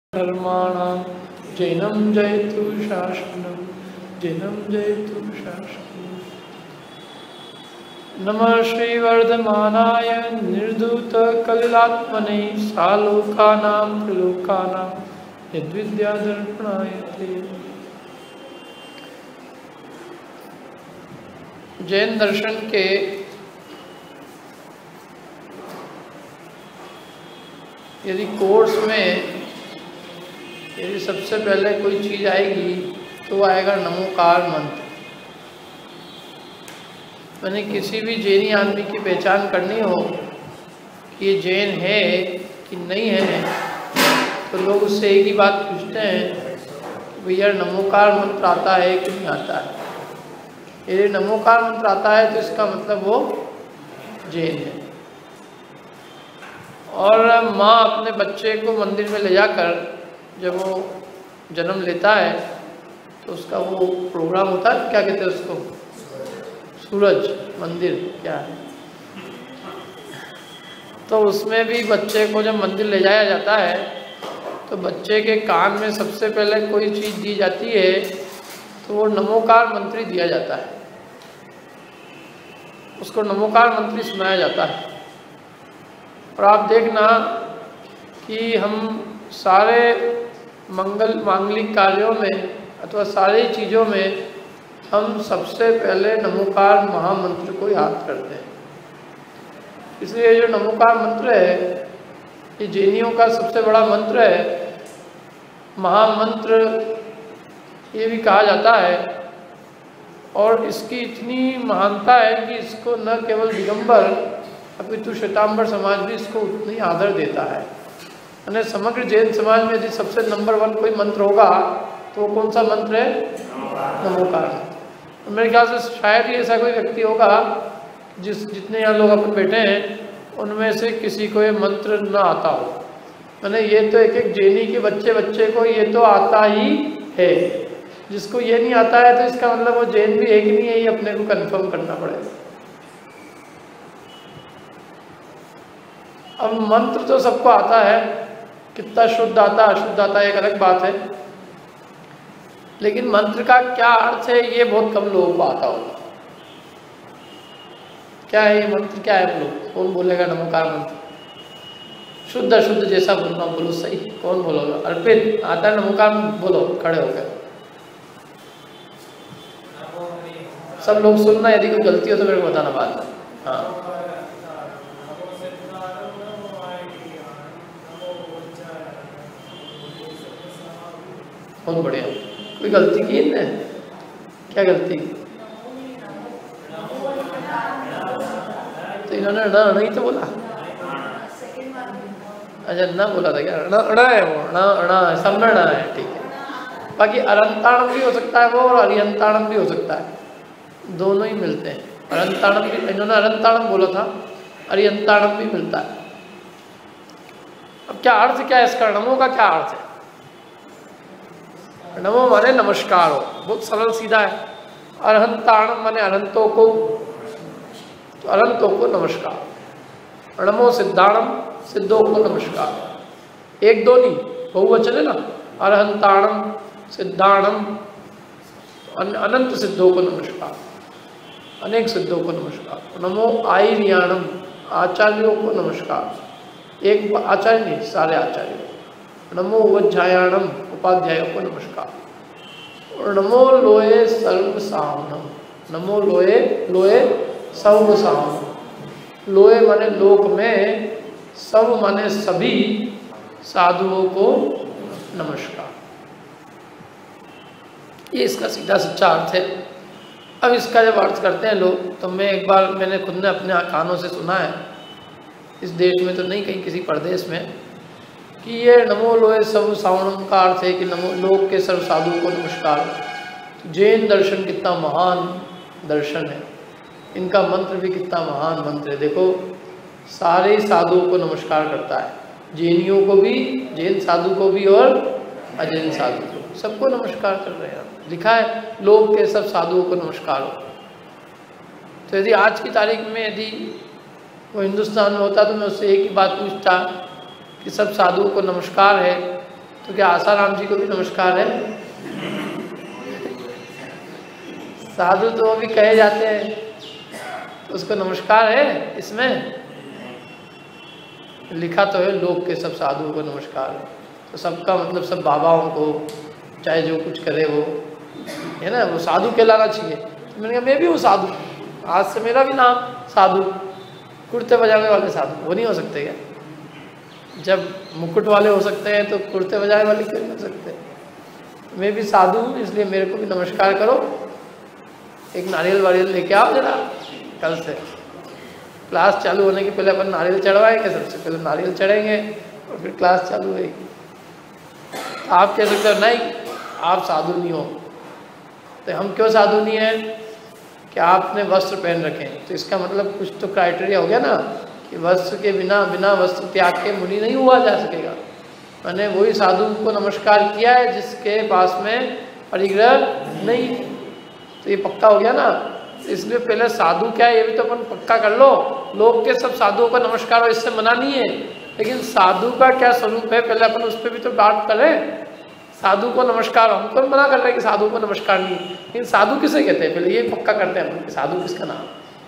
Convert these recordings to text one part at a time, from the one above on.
धर्माणां जैनं जयतु शासनं जैनं जयतु शासनं। नमः श्रीवर्धमानाय निर्धूतकलिलात्मने सालोकानां त्रिलोकानां यद्विद्यादर्पणाय ते। जैन दर्शन के यदि कोर्स में यदि सबसे पहले कोई चीज़ आएगी तो आएगा नमोकार मंत्र। मैंने किसी भी जैनी आदमी की पहचान करनी हो कि ये जैन है कि नहीं है, तो लोग उससे एक ही बात पूछते हैं कि भैया नमोकार मंत्र आता है कि नहीं आता है। यदि नमोकार मंत्र आता है तो इसका मतलब वो जैन है। और माँ अपने बच्चे को मंदिर में ले जाकर जब वो जन्म लेता है तो उसका वो प्रोग्राम होता है, क्या कहते हैं उसको, सूरज मंदिर क्या है, तो उसमें भी बच्चे को जब मंदिर ले जाया जाता है तो बच्चे के कान में सबसे पहले कोई चीज़ दी जाती है तो वो नमोकार मंत्र दिया जाता है, उसको नमोकार मंत्र सुनाया जाता है। और आप देखना कि हम सारे मांगलिक कार्यों में अथवा सारी चीज़ों में हम सबसे पहले नमोकार महामंत्र को याद करते हैं। इसलिए जो नमोकार मंत्र है ये जैनियों का सबसे बड़ा मंत्र है, महामंत्र ये भी कहा जाता है। और इसकी इतनी महानता है कि इसको न केवल दिगंबर अपितु श्वेतांबर समाज भी इसको उतनी आदर देता है। यानी समग्र जैन समाज में यदि सबसे नंबर 1 कोई मंत्र होगा तो वो कौन सा मंत्र है? नमोकार मंत्र। मेरे ख्याल से शायद ही ऐसा कोई व्यक्ति होगा जितने यहाँ लोग अपन बैठे हैं उनमें से किसी को ये मंत्र न आता हो। मैंने ये तो एक जैनी के बच्चे को ये तो आता ही है। जिसको ये नहीं आता है तो इसका मतलब वो जैन भी है कि नहीं है, ये अपने को कंफर्म करना पड़ेगा। अब मंत्र तो सबको आता है, कितना शुद्ध आता अशुद्ध आता एक अलग बात है, लेकिन मंत्र का क्या अर्थ है ये बहुत कम लोगों को आता होगा। क्या है ये मंत्र, क्या है बोलो, कौन बोलेगा नमोकार मंत्र? शुद्ध अशुद्ध जैसा बोलना बोलो, सही कौन बोलोगा? अर्पित आता है नमोकार, बोलो खड़े होकर। सब लोग सुनना, यदि कोई गलती हो तो मेरे को बताना बाद में। हाँ बहुत बढ़िया। कोई गलती की इनने? क्या गलती? तो इन्होंने ण ही तो बोला। अच्छा ना बोला था क्या? ण है वो, ण सब में ण है, ठीक है। बाकी अरंताणम भी हो सकता है वो और अरियंताणम भी हो सकता है, दोनों ही मिलते हैं। अरंताणम भी, इन्होंने अरंताणम बोला था, अरियंताणम भी मिलता है। अब क्या अर्थ क्या है इसका? नमो का क्या अर्थ है? नमो माने नमस्कार हो, बहुत सरल सीधा है। अरहंताणम माने अनंतों को, तो अनंतों को नमस्कार। नमो सिद्धाणम, सिद्धों को नमस्कार। एक दो नहीं, बहुवचन है ना। अरहंताणम सिद्धाणम, अनंत सिद्धों को नमस्कार, अनेक सिद्धों को नमस्कार। नमो आयर्याणम, आचार्यों को नमस्कार। एक आचार्य नहीं, सारे आचार्यों। नमो वज्रायाणम, उपाध्यायों को नमस्कार। और नमो लोए सर्व सावनम, नमो लोए, लोए सर्व सावनम। लोए माने लोक में, सब माने सभी साधुओं को नमस्कार। ये इसका सीधा सच्चा अर्थ है। अब इसका जब अर्थ करते हैं लोग, तो मैं एक बार मैंने खुद ने अपने कानों से सुना है, इस देश में तो नहीं, कहीं किसी प्रदेश में, कि ये नमो लोए सर्व सावनम का अर्थ है कि नमो लोक के सर्व साधुओं को नमस्कार। तो जैन दर्शन कितना महान दर्शन है, इनका मंत्र भी कितना महान मंत्र है। देखो सारे साधुओं को नमस्कार करता है, जैनियों को भी, जैन साधु को भी और अजैन साधु को, सबको नमस्कार कर रहे हैं। लिखा है लोक के सब साधुओं को नमस्कार हो। तो यदि आज की तारीख में यदि वो हिंदुस्तान में होता तो मैं उससे एक ही बात पूछता कि सब साधुओं को नमस्कार है, तो क्या आसाराम जी को भी नमस्कार है? साधु तो भी कहे जाते हैं, तो उसको नमस्कार है इसमें? लिखा तो है लोक के सब साधुओं को नमस्कार है, तो सबका मतलब सब बाबाओं को, चाहे जो कुछ करे वो, है ना, वो साधु कहलाना चाहिए। तो मैंने कहा मैं भी हूँ साधु, आज से मेरा भी नाम साधु। कुर्ते बजाने वाले साधु वो नहीं हो सकते क्या? जब मुकुट वाले हो सकते हैं तो कुर्ते बजाने वाले क्यों नहीं हो सकते? मैं भी साधु हूँ, इसलिए मेरे को भी नमस्कार करो। एक नारियल वारियल लेके आओ जरा, कल से क्लास चालू होने के पहले अपन नारियल चढ़वाएंगे, सबसे पहले नारियल चढ़ेंगे और फिर क्लास चालू होगी। आप कह सकते हो नहीं आप साधु नहीं हो, तो हम क्यों साधु नहीं हैं? कि आपने वस्त्र पहन रखे हैं, तो इसका मतलब कुछ तो क्राइटेरिया हो गया ना कि वस्त्र के बिना वस्त्र त्याग के मुनि नहीं हुआ जा सकेगा। मैंने वही साधु को नमस्कार किया है जिसके पास में परिग्रह नहीं, तो ये पक्का हो गया ना। इसलिए पहले साधु क्या है ये भी तो अपन पक्का कर लो। लोग के सब साधुओं का नमस्कार हो, इससे मना नहीं है, लेकिन साधु का क्या स्वरूप है पहले अपन उस पर भी तो बात करें। साधु को नमस्कार, हमको मना कर रहे हैं कि साधु को नमस्कार नहीं, लेकिन साधु किसे कहते हैं पहले ये पक्का करते हैं कि साधु किसका नाम।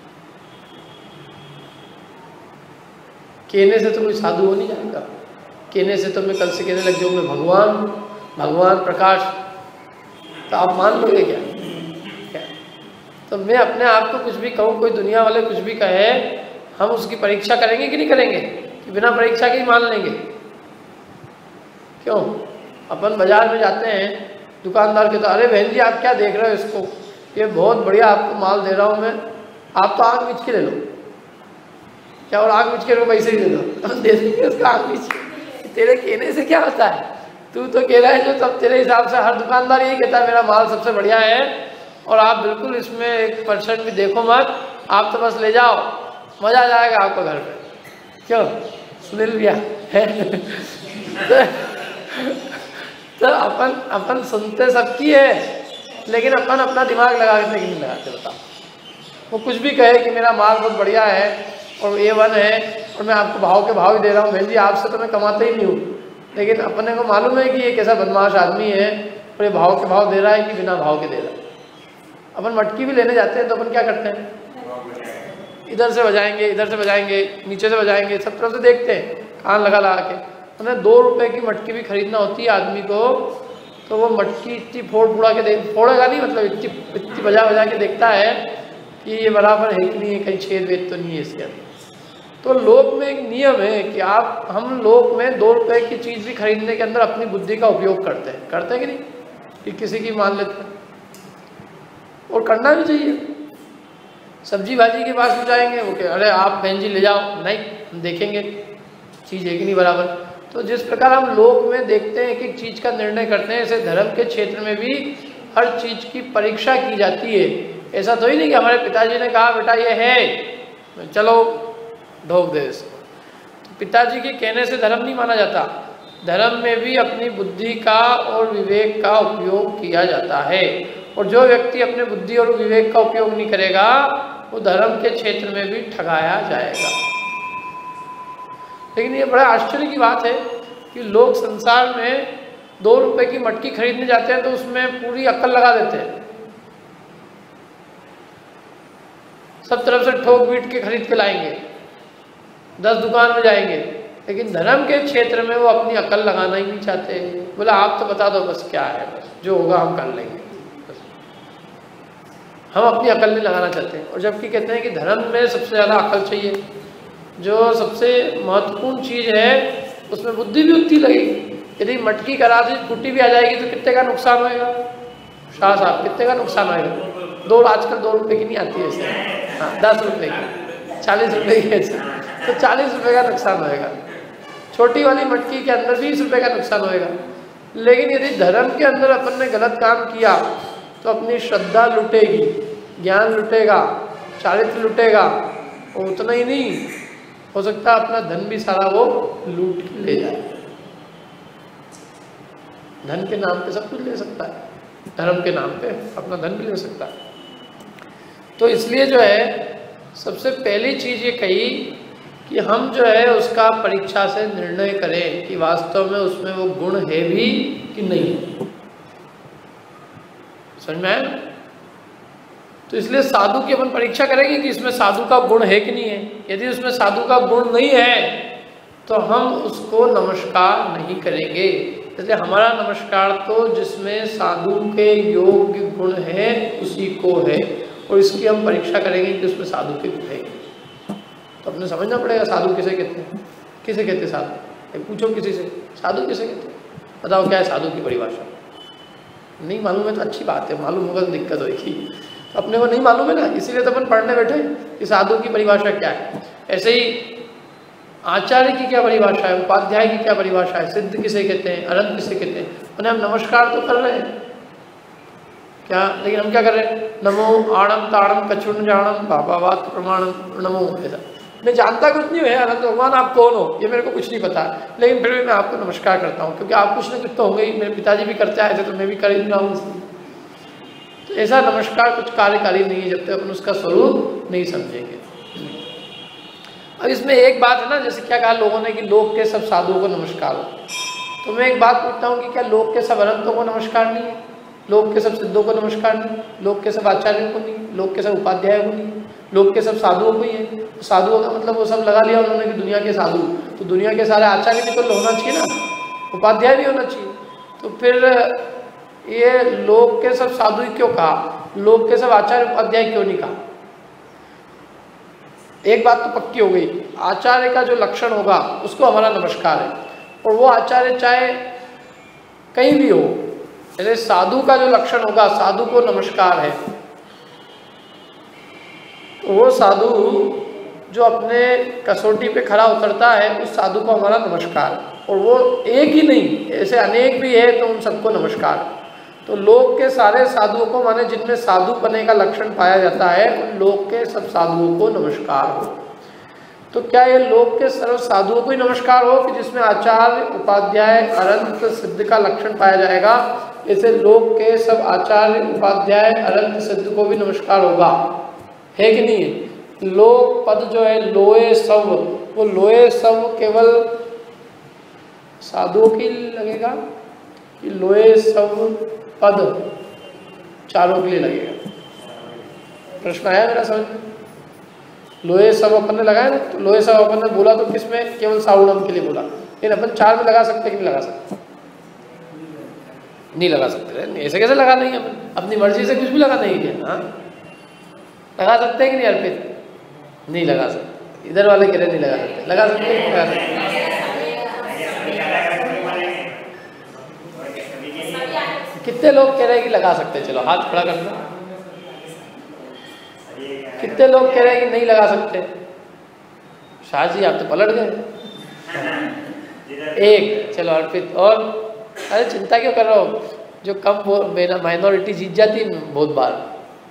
कहने से तो कोई साधु हो नहीं जाएगा, कहने से तो मैं कल से कहने लग जाऊंगा भगवान प्रकाश, तो आप मान लोगे क्या? तो मैं अपने आप को कुछ भी कहूँ, कोई दुनिया वाले कुछ भी कहे, हम उसकी परीक्षा करेंगे कि नहीं करेंगे? कि बिना परीक्षा के ही मान लेंगे? क्यों? अपन बाजार में जाते हैं, दुकानदार कहता है अरे बहन जी आप क्या देख रहे हो इसको, ये बहुत बढ़िया आपको माल दे रहा हूँ मैं, आप तो आग मीच के ले लो। क्या? और आग मीच के लो, पैसे ही दे दो, हम दे देंगे उसका आग मीच के। तेरे कहने से क्या होता है? तू तो कह रहा है जो तब तेरे हिसाब से हर दुकानदार यही कहता है मेरा माल सबसे बढ़िया है, और आप बिल्कुल इसमें 1% भी देखो मत, आप तो बस ले जाओ, मजा आ जाएगा आपको घर पे। क्यों? सुनील भैया तो अपन सुनते सबकी है, लेकिन अपन अपना दिमाग लगाने की नहीं लगाते। बताओ, वो कुछ भी कहे कि मेरा माल बहुत बढ़िया है और A1 है और मैं आपको भाव के भाव ही दे रहा हूँ, बहन जी आपसे तो मैं कमाता ही नहीं हूँ, लेकिन अपने को मालूम है कि ये कैसा बदमाश आदमी है और ये भाव के भाव दे रहा है कि बिना भाव के दे रहा है। अपन मटकी भी लेने जाते हैं तो अपन क्या करते हैं? इधर से बजाएंगे, इधर से बजाएंगे, नीचे से बजाएंगे, सब तरफ से देखते हैं, कान लगा के। उन्हें 2 रुपए की मटकी भी खरीदना होती है आदमी को, तो वो मटकी इतनी फोड़ा के फोड़ेगा नहीं, मतलब इतनी बजा के देखता है कि ये बराबर है कि नहीं है, कहीं छेद वेद तो नहीं है इसके अंदर। तो लोक में एक नियम है कि हम लोक में 2 रुपए की चीज़ भी खरीदने के अंदर अपनी बुद्धि का उपयोग करते हैं कि नहीं? कि किसी की मान लेते हैं, और करना भी चाहिए। सब्जी भाजी के पास में जाएंगे, वो कह अरे आप बहन जी ले जाओ, नहीं हम देखेंगे चीज़ है कि नहीं बराबर। तो जिस प्रकार हम लोक में देखते हैं कि चीज़ का निर्णय करते हैं, ऐसे धर्म के क्षेत्र में भी हर चीज़ की परीक्षा की जाती है। ऐसा तो ही नहीं कि हमारे पिताजी ने कहा बेटा ये है चलो ढोक दे इसको, तो पिताजी के कहने से धर्म नहीं माना जाता। धर्म में भी अपनी बुद्धि का और विवेक का उपयोग किया जाता है, और जो व्यक्ति अपने बुद्धि और विवेक का उपयोग नहीं करेगा वो धर्म के क्षेत्र में भी ठगाया जाएगा। लेकिन ये बड़ा आश्चर्य की बात है कि लोग संसार में 2 रुपए की मटकी खरीदने जाते हैं तो उसमें पूरी अक्ल लगा देते हैं, सब तरफ से ठोक पीट के खरीद के लाएंगे, 10 दुकान में जाएंगे, लेकिन धर्म के क्षेत्र में वो अपनी अक्ल लगाना ही नहीं चाहते। बोला आप तो बता दो बस क्या है, बस जो होगा हम कर लेंगे, हम अपनी अकल नहीं लगाना चाहते हैं। और जबकि कहते हैं कि धर्म में सबसे ज़्यादा अकल चाहिए, जो सबसे महत्वपूर्ण चीज़ है उसमें बुद्धि भी उतनी लगेगी। यदि मटकी करा दी फूटी भी आ जाएगी तो कितने का नुकसान होएगा? शाह साहब कितने का नुकसान होएगा? आजकल 2 रुपए की नहीं आती है इसे, हाँ 10 रुपए की, 40 रुपए की है, तो 40 रुपए का नुकसान होएगा। छोटी वाली मटकी के अंदर 20 रुपए का नुकसान होएगा। लेकिन यदि धर्म के अंदर अपन ने गलत काम किया तो अपनी श्रद्धा लुटेगी, ज्ञान लुटेगा, चारित्र लुटेगा, और उतना ही नहीं हो सकता अपना धन भी सारा वो लूट के ले जाए। धन के नाम पे सब कुछ ले सकता है, धर्म के नाम पे अपना धन भी ले सकता है। तो इसलिए जो है सबसे पहली चीज़ ये कही कि हम जो है उसका परीक्षा से निर्णय करें कि वास्तव में उसमें वो गुण है भी कि नहीं है। समझ में आया? तो इसलिए साधु की अपन परीक्षा करेंगे कि इसमें साधु का गुण है कि नहीं है। यदि उसमें साधु का गुण नहीं है तो हम उसको नमस्कार नहीं करेंगे। इसलिए हमारा नमस्कार तो जिसमें साधु के योग्य गुण है उसी को है, और इसकी हम परीक्षा करेंगे कि उसमें साधु के गुण है। तो अपने समझना पड़ेगा साधु किसे कहते हैं, किसे कहते हैं साधु। पूछो किसी से साधु किसे कहते हैं, बताओ क्या है साधु की परिभाषा। नहीं मालूम है तो अच्छी बात है, मालूम होगा तो दिक्कत होगी। अपने को नहीं मालूम है ना, इसीलिए तो अपन पढ़ने बैठे कि साधु की परिभाषा क्या है। ऐसे ही आचार्य की क्या परिभाषा है, उपाध्याय की क्या परिभाषा है, सिद्ध किसे कहते हैं, अनंत किसे कहते हैं। उन्हें हम नमस्कार तो कर रहे हैं क्या, लेकिन हम क्या कर रहे हैं, नमो आणम ताणम कचुन जानम बाबा वात प्रमाणम नमो। ऐसा मैं जानता कुछ नहीं है, अनंत भगवान आप कौन हो ये मेरे को कुछ नहीं पता, लेकिन फिर भी मैं आपको नमस्कार करता हूँ, क्योंकि आप कुछ ना कुछ तो होंगे ही। मेरे पिताजी भी करते हैं ऐसे, तो मैं भी कर ही रहा हूँ। तो ऐसा नमस्कार कुछ कार्यकारी नहीं है जब तक अपन उसका स्वरूप नहीं समझेंगे। अब इसमें एक बात है ना, जैसे क्या कहा लोगों ने कि लोक के सब साधुओं को नमस्कार हो, तो मैं एक बात पूछता हूँ कि क्या लोक के सब अनंतों को नमस्कार नहीं है, लोक के सब सिद्धों को नमस्कार नहीं, लोक के सब आचार्यों को नहीं, लोक के सब उपाध्यायों को नहीं, लोक के सब साधुओं को ही है। तो साधुओं का मतलब वो सब लगा लिया उन्होंने कि दुनिया के साधु, तो दुनिया के सारे आचार्य भी तो होना चाहिए ना, उपाध्याय भी होना चाहिए। तो फिर ये लोक के सब साधु क्यों कहा, लोक के सब आचार्य उपाध्याय क्यों नहीं कहा। एक बात तो पक्की हो गई, आचार्य का जो लक्षण होगा उसको हमारा नमस्कार है, और वो आचार्य चाहे कहीं भी हो। जैसे साधु का जो लक्षण होगा, साधु को नमस्कार है, तो वो साधु जो अपने कसौटी पे खरा उतरता है उस साधु को हमारा नमस्कार है। और वो एक ही नहीं, ऐसे अनेक भी है तो उन सबको नमस्कार है। तो लोक के सारे साधुओं को, माने जिनमें साधु बने का लक्षण पाया जाता है, उन लोक के सब साधुओं को नमस्कार हो। तो क्या ये लोक के सर्व साधुओं को ही नमस्कार हो कि जिसमें आचार्य उपाध्याय अनंत सिद्ध का लक्षण पाया जाएगा, ऐसे लोक के सब आचार्य उपाध्याय अनंत सिद्ध को भी नमस्कार होगा, है कि नहीं है। लोक पद जो है लोए सब, वो लोए सब केवल साधुओं की लगेगा कि लोए सब पद चारों के लिए लगेगा। प्रश्न आया मेरा समझ में। लोहे सब अपन ने लगाया ना, तो लोहे सब अपन ने बोला तो किसमें, केवल साउणम के लिए बोला, लेकिन अपन चार में लगा सकते कि नहीं लगा सकते, नहीं लगा सकते। ऐसे कैसे लगा लेंगे अपन, अपनी मर्जी से कुछ भी लगा नहीं है। हाँ लगा सकते हैं कि नहीं अर्पित, नहीं लगा सकते। इधर वाले कह रहे नहीं लगा सकते, लगा सकते हैं, लगा सकते। कितने लोग कह रहे हैं कि लगा सकते हैं, चलो हाथ खड़ा करना। कितने लोग कह रहे हैं कि नहीं लगा सकते। शाह जी आप तो पलट गए। एक, चलो अर्पित। और अरे चिंता क्यों कर रहे हो, जो कम माइनॉरिटी जीत जाती है बहुत बार।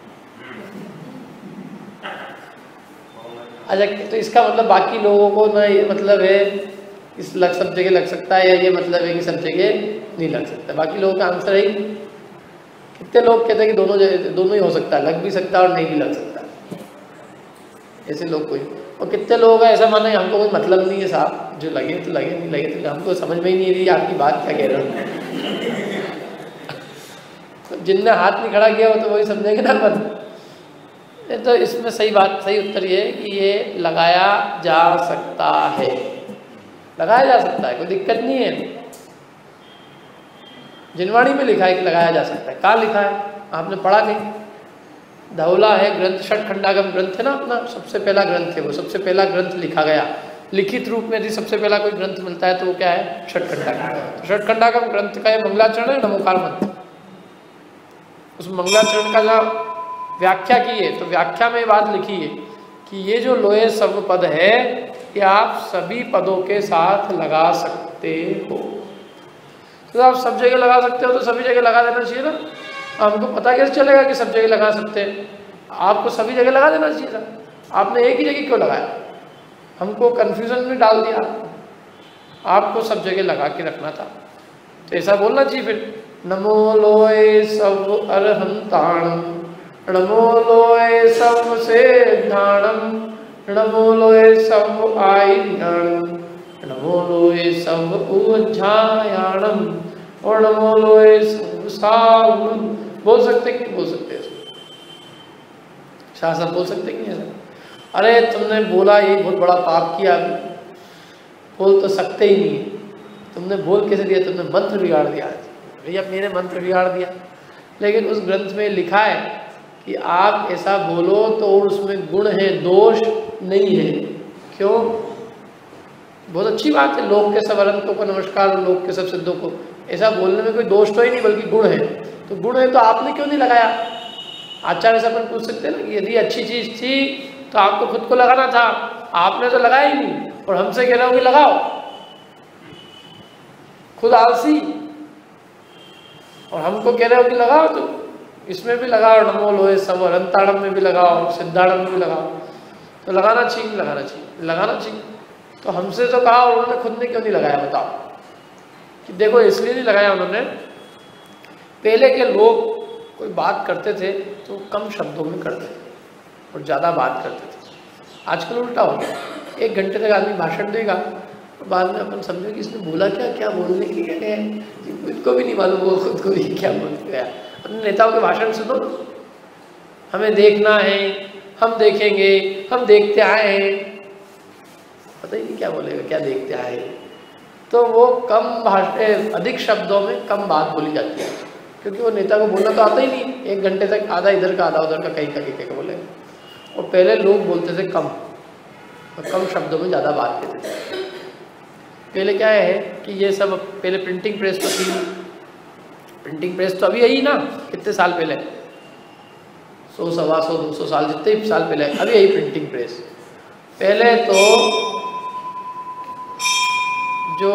अच्छा, तो इसका मतलब बाकी लोगों को ना ये मतलब है इस सब जगह लग सकता है, या ये मतलब है कि सब जगह नहीं लग सकता। बाकी लोगों का आंसर है कितने लोग कहते हैं कि दोनों ही हो सकता है, लग भी सकता है और नहीं भी लग सकता। ऐसे लोग कोई, और कितने लोग हैं ऐसा माने हमको कोई मतलब नहीं है साहब, जो लगे तो लगे, नहीं लगे तो हमको समझ में ही नहीं रही आपकी बात क्या कह रहे हो। तो जिनने हाथ नहीं खड़ा किया वो तो वही समझेंगे ना अपन। तो इसमें सही बात, सही उत्तर ये है कि ये लगाया जा सकता है, लगाया जा सकता है, कोई दिक्कत नहीं है। जिनवाणी में लिखा है कि लगाया जा सकता है। कहाँ लिखा है, आपने पढ़ा कहीं? धौला है ग्रंथ, षटखंडागम ग्रंथ है ना अपना, सबसे पहला ग्रंथ है वो, सबसे पहला ग्रंथ लिखा गया लिखित रूप में। यदि सबसे पहला कोई ग्रंथ मिलता है तो वो क्या है, षटखंडागम। तो षटखंडागम ग्रंथ का ये मंगलाचरण है, नमोकार मंत्र। उस मंगलाचरण का जो व्याख्या की है, तो व्याख्या में बात लिखी है कि ये जो लोहे सब पद है ये आप सभी पदों के साथ लगा सकते हो। तो आप सब जगह लगा सकते हो, तो सभी जगह लगा देना चाहिए ना। हमको पता कैसे चलेगा कि सब जगह लगा सकते हैं? आपको सभी जगह लगा देना चाहिए था, आपने एक ही जगह क्यों लगाया? हमको कन्फ्यूजन में डाल दिया। आपको सब जगह लगा के रखना था, तो ऐसा बोलना चाहिए फिर, नमो लोए सब अरहंताणम, नमो लोए सब सिद्धाणम, नमो लोए सब आय्याणम, नमो लोए सब उज्जायाणम, और नमो लोए सब सावनम। बोल सकते कि नहीं बोल सकते? शाह साहब बोल सकते कि नहीं ऐसा? अरे तुमने बोला ये बहुत बड़ा पाप किया, बोल तो सकते ही नहीं। तुमने बोल कैसे दिया? तुमने मंत्र बिगाड़ दिया। भैया मेरे मंत्र बिगाड़ दिया, लेकिन उस ग्रंथ में लिखा है कि आप ऐसा बोलो तो उसमें गुण है, दोष नहीं है। क्यों? बहुत अच्छी बात है, लोक के सब अनंतों को नमस्कार, लोक के सब सिद्धों को। ऐसा बोलने में कोई दोष तो ही नहीं, बल्कि गुण है। तो गुण है तो आपने क्यों नहीं लगाया? आचार्य से अपन पूछ सकते हैं ना कि यदि अच्छी चीज़ थी तो आपको खुद को लगाना था, आपने तो लगाया ही नहीं, और हमसे कह रहे हो कि लगाओ। खुद आलसी, और हमको कह रहे हो कि लगाओ, तो इसमें भी लगाओ, नमो लोए सब अनंताणम में भी लगाओ, सिद्धाणम में भी लगाओ। तो लगाना चाहिए, लगाना चाहिए, लगाना चाहिए। तो हमसे तो कहा, और उन्होंने खुद ने क्यों नहीं लगाया? बताओ। कि देखो इसलिए नहीं लगाया उन्होंने, पहले के लोग कोई बात करते थे तो कम शब्दों में करते थे और ज़्यादा बात करते थे। आजकल उल्टा हो गया, 1 घंटे तक आदमी भाषण देगा, बाद में अपन समझो कि इसने बोला क्या, क्या बोलने के लिए गया, इनको भी नहीं मालूम वो खुद को भी क्या बोल के गया। अपने नेताओं के भाषण सुनो, हमें देखना है, हम देखेंगे, हम देखते आए हैं, पता ही नहीं क्या बोलेगा, क्या देखते आए। तो वो कम भाषण, अधिक शब्दों में कम बात बोली जाती है, क्योंकि वो नेता को बोलना तो आता ही नहीं। 1 घंटे तक आधा इधर का आधा उधर का, कहीं का बोलेगा। और पहले लोग बोलते थे कम, और कम शब्दों में ज़्यादा बात करते थे। पहले क्या है कि ये सब, पहले प्रिंटिंग प्रेस तो थी, प्रिंटिंग प्रेस तो अभी यही ना, कितने साल पहले, 100, 125, 200 साल, जितने भी साल पहले, अभी यही प्रिंटिंग प्रेस। पहले तो जो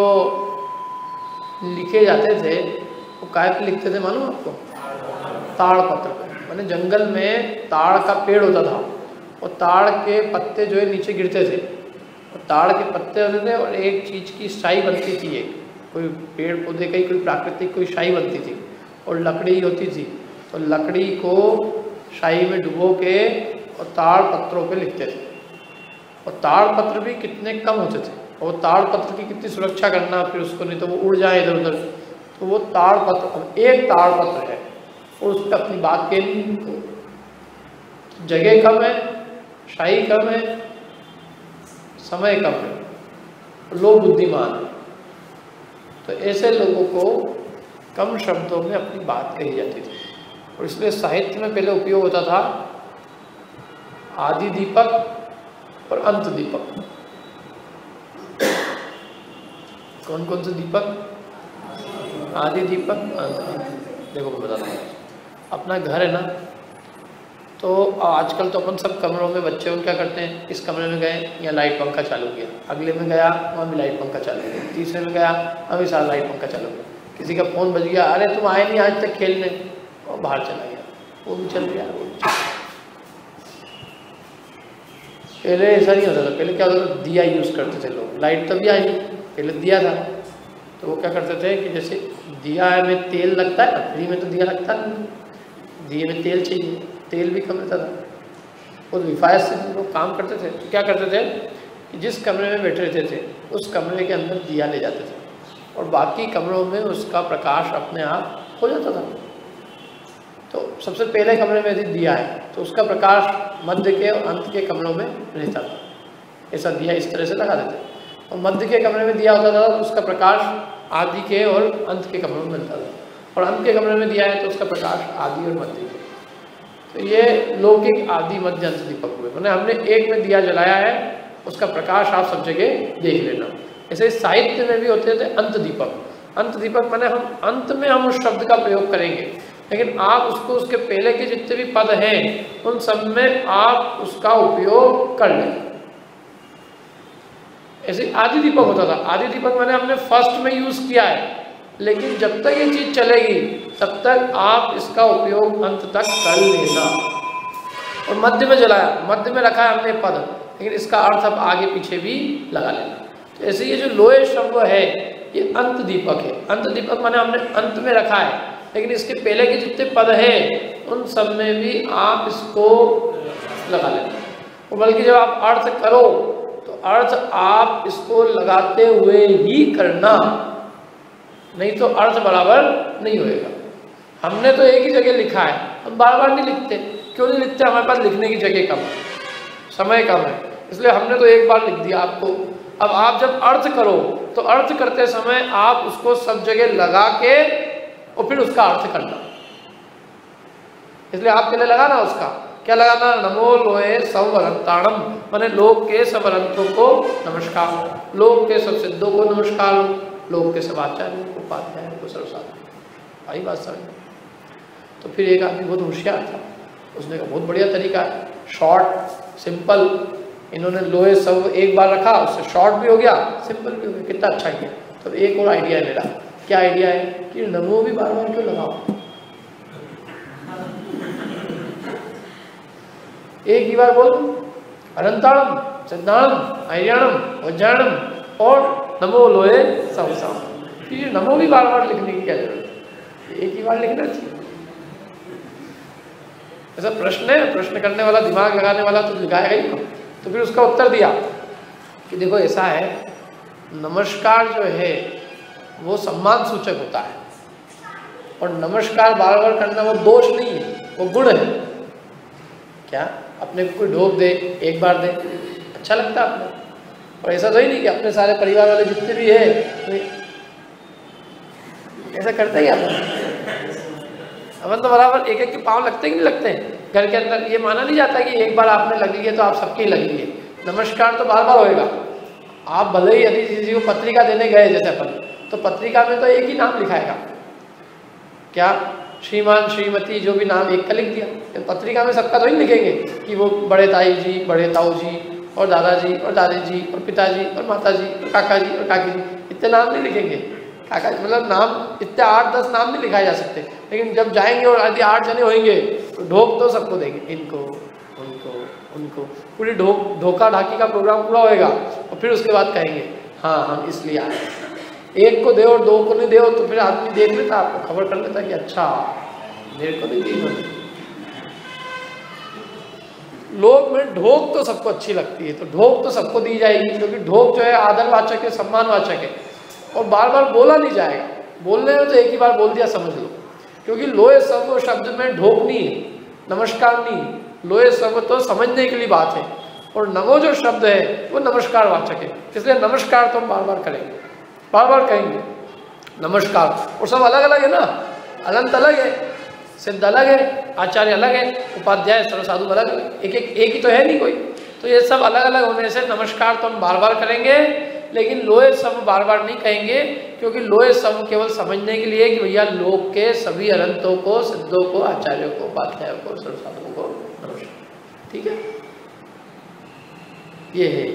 लिखे जाते थे वो काय पे लिखते थे मालूम आपको? ताड़ पत्र पे। मैंने जंगल में ताड़ का पेड़ होता था, और ताड़ के पत्ते जो है नीचे गिरते थे, और ताड़ के पत्ते होते थे, और एक चीज़ की शाई बनती थी, एक कोई पेड़ पौधे का ही कोई प्राकृतिक कोई शाई बनती थी, और लकड़ी होती थी। तो लकड़ी को शाई में डुबो के और ताड़ पत्रों पे लिखते थे, और ताड़ पत्र भी कितने कम होते थे, और ताड़ पत्र की कितनी सुरक्षा करना, फिर उसको नहीं तो वो उड़ जाए इधर उधर। तो वो ताड़ पत्र, एक ताड़ पत्र है, और उस पर अपनी बात के लिए जगह कम है, शाही कम है, समय कम है, लोग बुद्धिमान है। तो ऐसे लोगों को कम शब्दों में अपनी बात कही जाती थी, और इसलिए साहित्य में पहले उपयोग होता था आदि दीपक और अंत दीपक। कौन कौन से दीपक? आदि दीपक, अंत दीपक। देखो मैं बताता हूँ, अपना घर है ना, तो आजकल तो अपन सब कमरों में, बच्चे हम क्या करते हैं, इस कमरे में गए, यहाँ लाइट पंखा चालू किया, अगले में गया वहाँ भी लाइट पंखा चालू किया, तीसरे में गया वहाँ भी सारा लाइट पंखा चालू किया। किसी का फ़ोन बज गया, अरे तुम आए नहीं आज तक खेलने, और बाहर चला गया, वो भी चल गया, वो भी चल गया। पहले ऐसा नहीं होता था। पहले क्या होता था, दिया यूज़ करते थे लोग, लाइट तभी आई, पहले दिया था। तो वो क्या करते थे कि जैसे दिया में तेल लगता है ना, फ्री में तो दिया लगता नहीं, दिए में तेल चाहिए, तेल भी कम रहता था। और विफायत से लोग काम करते थे, तो क्या करते थे कि जिस कमरे में बैठे रहते थे उस कमरे के अंदर दिया ले जाते थे, और बाकी कमरों में उसका प्रकाश अपने आप हो जाता था। तो सबसे पहले कमरे में यदि दिया है तो उसका प्रकाश मध्य के और अंत के कमरों में रहता था। ऐसा दिया इस तरह से लगा देते, और मध्य के कमरे में दिया होता था तो उसका प्रकाश आदि के और अंत के कमरों में मिलता था, और अंत के कमरे में दिया है तो उसका प्रकाश आदि और मध्य के। तो ये लौकिक आदि मध्य अंत दीपक हुए, मैंने हमने एक में दिया जलाया है, उसका प्रकाश आप सब जगह देख लेना। ऐसे साहित्य में भी होते थे अंत दीपक। अंत दीपक माने हम अंत में हम उस शब्द का प्रयोग करेंगे, लेकिन आप उसको उसके पहले के जितने भी पद हैं उन सब में आप उसका उपयोग कर लें। ऐसे आदि दीपक होता था। आदि दीपक मैंने हमने फर्स्ट में यूज किया है, लेकिन जब तक ये चीज चलेगी तब तक आप इसका उपयोग अंत तक कर लेना। और मध्य में जलाया, मध्य में रखा है हमने पद, लेकिन इसका अर्थ अब आगे पीछे भी लगा लेना। तो ऐसे ये जो लोहे शब्द है ये अंत दीपक है। अंत दीपक माने हमने अंत में रखा है, लेकिन इसके पहले के जितने पद हैं उन सब में भी आप इसको लगा लेना। बल्कि जब आप अर्थ करो तो अर्थ आप इसको लगाते हुए ही करना, नहीं तो अर्थ बराबर नहीं होएगा। हमने तो एक ही जगह लिखा है, हम बार बार नहीं लिखते। क्यों नहीं लिखते? हमारे पास लिखने की जगह कम है, समय कम है, इसलिए हमने तो एक बार लिख दिया आपको। अब आप जब अर्थ करो तो अर्थ करते समय आप उसको सब जगह लगा के और फिर उसका अर्थ करना। इसलिए आप पहले लगाना उसका क्या लगाना, नमो लोहे सब अनंताणम, माने लोक के सब अनंतों को नमस्कार, लोक के सब सिद्धों को नमस्कार, लोक के सब आचार्यों को, उपाध्यायों को, सर्वसाधारण। आई बात समझ? तो फिर एक आदमी बहुत होशियार था, उसने कहा बहुत बढ़िया तरीका है, शॉर्ट सिंपल। इन्होंने लोहे सब एक बार रखा, उससे शॉर्ट भी हो गया, सिंपल भी हो गया, कितना अच्छा किया। तो एक और आइडिया है मेरा। क्या आइडिया है कि नमो भी बार बार क्यों लगाओ, एक ही बार बोल, अनंताणम, सिद्धाणम, आर्याणम, वज्राणम और नमो लोहे सब। फिर नमो भी बार बार लिखने की क्या जरूरत है, एक ही बार लिखना चाहिए। ऐसा प्रश्न है, प्रश्न करने वाला, दिमाग लगाने वाला तो लगाएगा ही। तो फिर उसका उत्तर दिया कि देखो ऐसा है, नमस्कार जो है वो सम्मान सूचक होता है, और नमस्कार बार बार करना वो दोष नहीं है, वो गुण है। क्या अपने को कोई ढोक दे, एक बार दे, अच्छा लगता है अपने, और ऐसा तो ही नहीं कि अपने सारे परिवार वाले जितने भी है तो ऐसा करते ही अपन तो बराबर एक एक के पाँव लगते कि नहीं लगते हैं घर के अंदर। ये माना नहीं जाता कि एक बार आपने लग लिए तो आप सबके ही लग लिए। नमस्कार तो बार बार होएगा। आप भले ही यदि किसी को पत्रिका देने गए जैसे अपन, तो पत्रिका में तो एक ही नाम लिखाएगा, क्या श्रीमान श्रीमती जो भी नाम एक का लिख दिया। पत्रिका में सबका तो ही लिखेंगे कि वो बड़े ताई जी, बड़े ताऊ जी, और दादाजी और दादी जी और पिताजी और माता जी और काका जी और काकी जी, इतने नाम नहीं लिखेंगे। काका मतलब नाम इतने 8-10 नाम नहीं लिखाए जा सकते। लेकिन जब जाएंगे और यदि 8 जने होंगे तो ढोक तो सबको देंगे, इनको उनको उनको, पूरी ढोका ढाकी का प्रोग्राम पूरा होएगा। और फिर उसके बाद कहेंगे हाँ हम इसलिए आए। एक को दे और 2 को नहीं दे तो फिर आदमी देख लेता, आपको खबर कर लेता कि अच्छा मेरे को नहीं दी। लोग में ढोक तो सबको अच्छी लगती है, तो ढोक तो सबको दी जाएगी, क्योंकि ढोक जो है आदरवाचक है, सम्मानवाचक है, और बार बार बोला नहीं जाएगा। बोलने में तो एक ही बार बोल दिया समझ लो, क्योंकि लोहे सर्व शब्द में ढोक नहीं है, नमस्कार नहीं। लोहे सर्व तो समझने के लिए बात है, और नमो जो शब्द है वो नमस्कार वाचक है, इसलिए नमस्कार तो हम बार बार करेंगे, बार बार कहेंगे नमस्कार। और सब अलग अलग है ना, अनंत अलग है, सिद्ध अलग है, आचार्य अलग है, उपाध्याय सर्वसाधु अलग है, एक ही तो है नहीं कोई। तो ये सब अलग अलग होने से नमस्कार तो हम बार बार करेंगे, लेकिन लोहे सम बार बार नहीं कहेंगे, क्योंकि लोहे सम केवल समझने के लिए कि भैया लोक के सभी अनंतों को, सिद्धों को, आचार्यों को, उपाध्यायों को, सर्वसाधुओं को नमस्कार। ठीक है, ये है।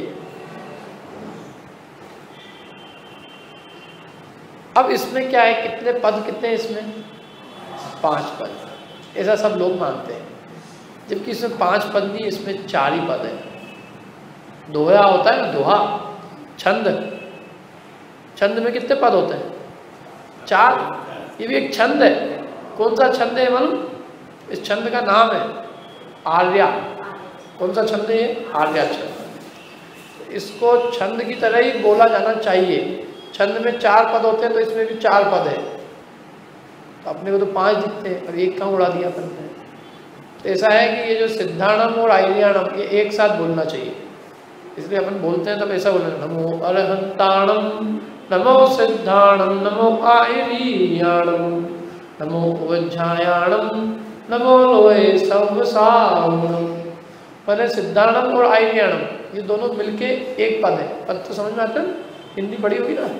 अब इसमें क्या है, कितने पद कितने हैं इसमें? 5 पद, ऐसा सब लोग मानते हैं, जबकि इसमें 5 पद नहीं, इसमें 4 ही पद है। दोहा होता है ना, दोहा छंद, छंद में कितने पद होते हैं? 4। ये भी एक छंद है। कौन सा छंद है मालूम? इस छंद का नाम है आर्या। कौन सा छंद है? आर्या छंद। इसको छंद की तरह ही बोला जाना चाहिए। छंद में 4 पद होते हैं, तो इसमें भी 4 पद है। तो अपने को तो 5 दिखते हैं, और एक कहाँ उड़ा दिया अपन ने। तो ऐसा है कि ये जो सिद्धाणम और आर्याणम ये एक साथ बोलना चाहिए, इसलिए अपन बोलते हैं तब ऐसा बोलना, नमो अरहंताणम, नमो सिद्धाणम, नमो आर्याणम, नमो वज्रायाणम, नमो लोहे सवसावणम। मैंने सिद्धाणम और आर्याणम ये दोनों मिलके एक पद है। पद तो समझ में आता है, हिंदी पढ़ी होगी ना।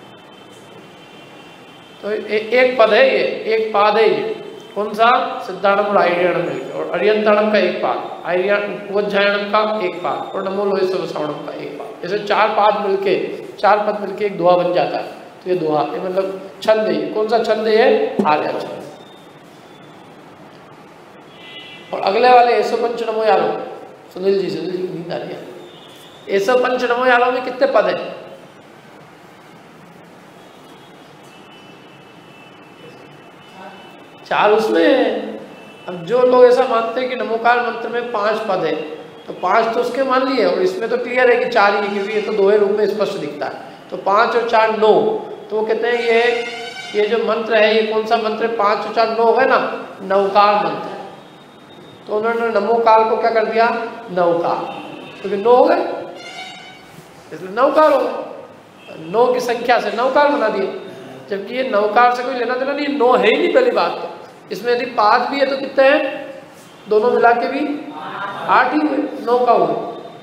तो एक पद है, ये एक पाद है। ये कौन सा? सिद्धाणम और आर्याणम मिलकर, और अरियंताणम का एक पाद, वज्रायणम का एक पाद, और नमो लोहे सवसावणम का एक पाद। ऐसे 4 पाद मिलके, 4 पद मिलके एक दोहा बन जाता है। तो ये दोहा ये मतलब छंद है। ये कौन सा छंद है? आर्या छंद। और अगले वाले ऐसो पंच नमो यारो, सुनील जी की नींद आ रही है। ऐसो पंच नमो यारो में कितने पद है? 4 उसमें। अब जो लोग ऐसा मानते हैं कि नमोकार मंत्र में 5 पद है, तो 5 तो उसके मान लिए, और इसमें तो क्लियर है कि 4 ही है, क्योंकि ये तो दोहे रूप में स्पष्ट दिखता है। तो 5 और 4 9, तो वो कहते हैं ये जो मंत्र है, ये कौन सा मंत्र है? 5 और 4 9 हो गए ना, नवकार मंत्र। तो उन्होंने नमोकार को क्या कर दिया? नवकार, क्योंकि 9 हो गए इसलिए नवकार हो गए। 9 की संख्या से नवकार बना दिए, जबकि ये नवकार से कोई लेना देना नहीं, 9 है ही नहीं पहली बात तो। इसमें यदि 5 भी है तो कितने हैं? दोनों मिला के भी 8 ही हुए, 9 का हुए।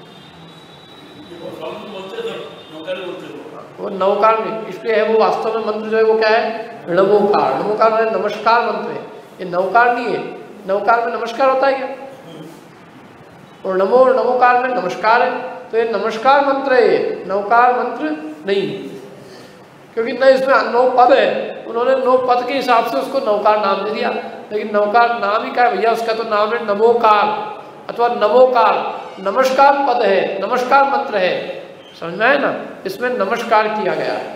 वो नवकार नहीं, इसलिए है वो वास्तव में मंत्र जो है वो क्या है? नमोकार। नमोकार माने नमस्कार मंत्र है, ये नवकार नहीं है। नवकार में नमस्कार होता है क्या? और नमो और नमोकार में नमस्कार है, तो ये नमस्कार मंत्र है, नवकार मंत्र नहीं, क्योंकि न इसमें 9 पद है। उन्होंने 9 पद के हिसाब से उसको नवकार नाम दे दिया, लेकिन नवकार नाम ही क्या है भैया? उसका तो नाम है नमोकार अथवा नमोकार। नमस्कार पद है, नमस्कार मंत्र है, समझ में आया ना? इसमें नमस्कार किया गया है।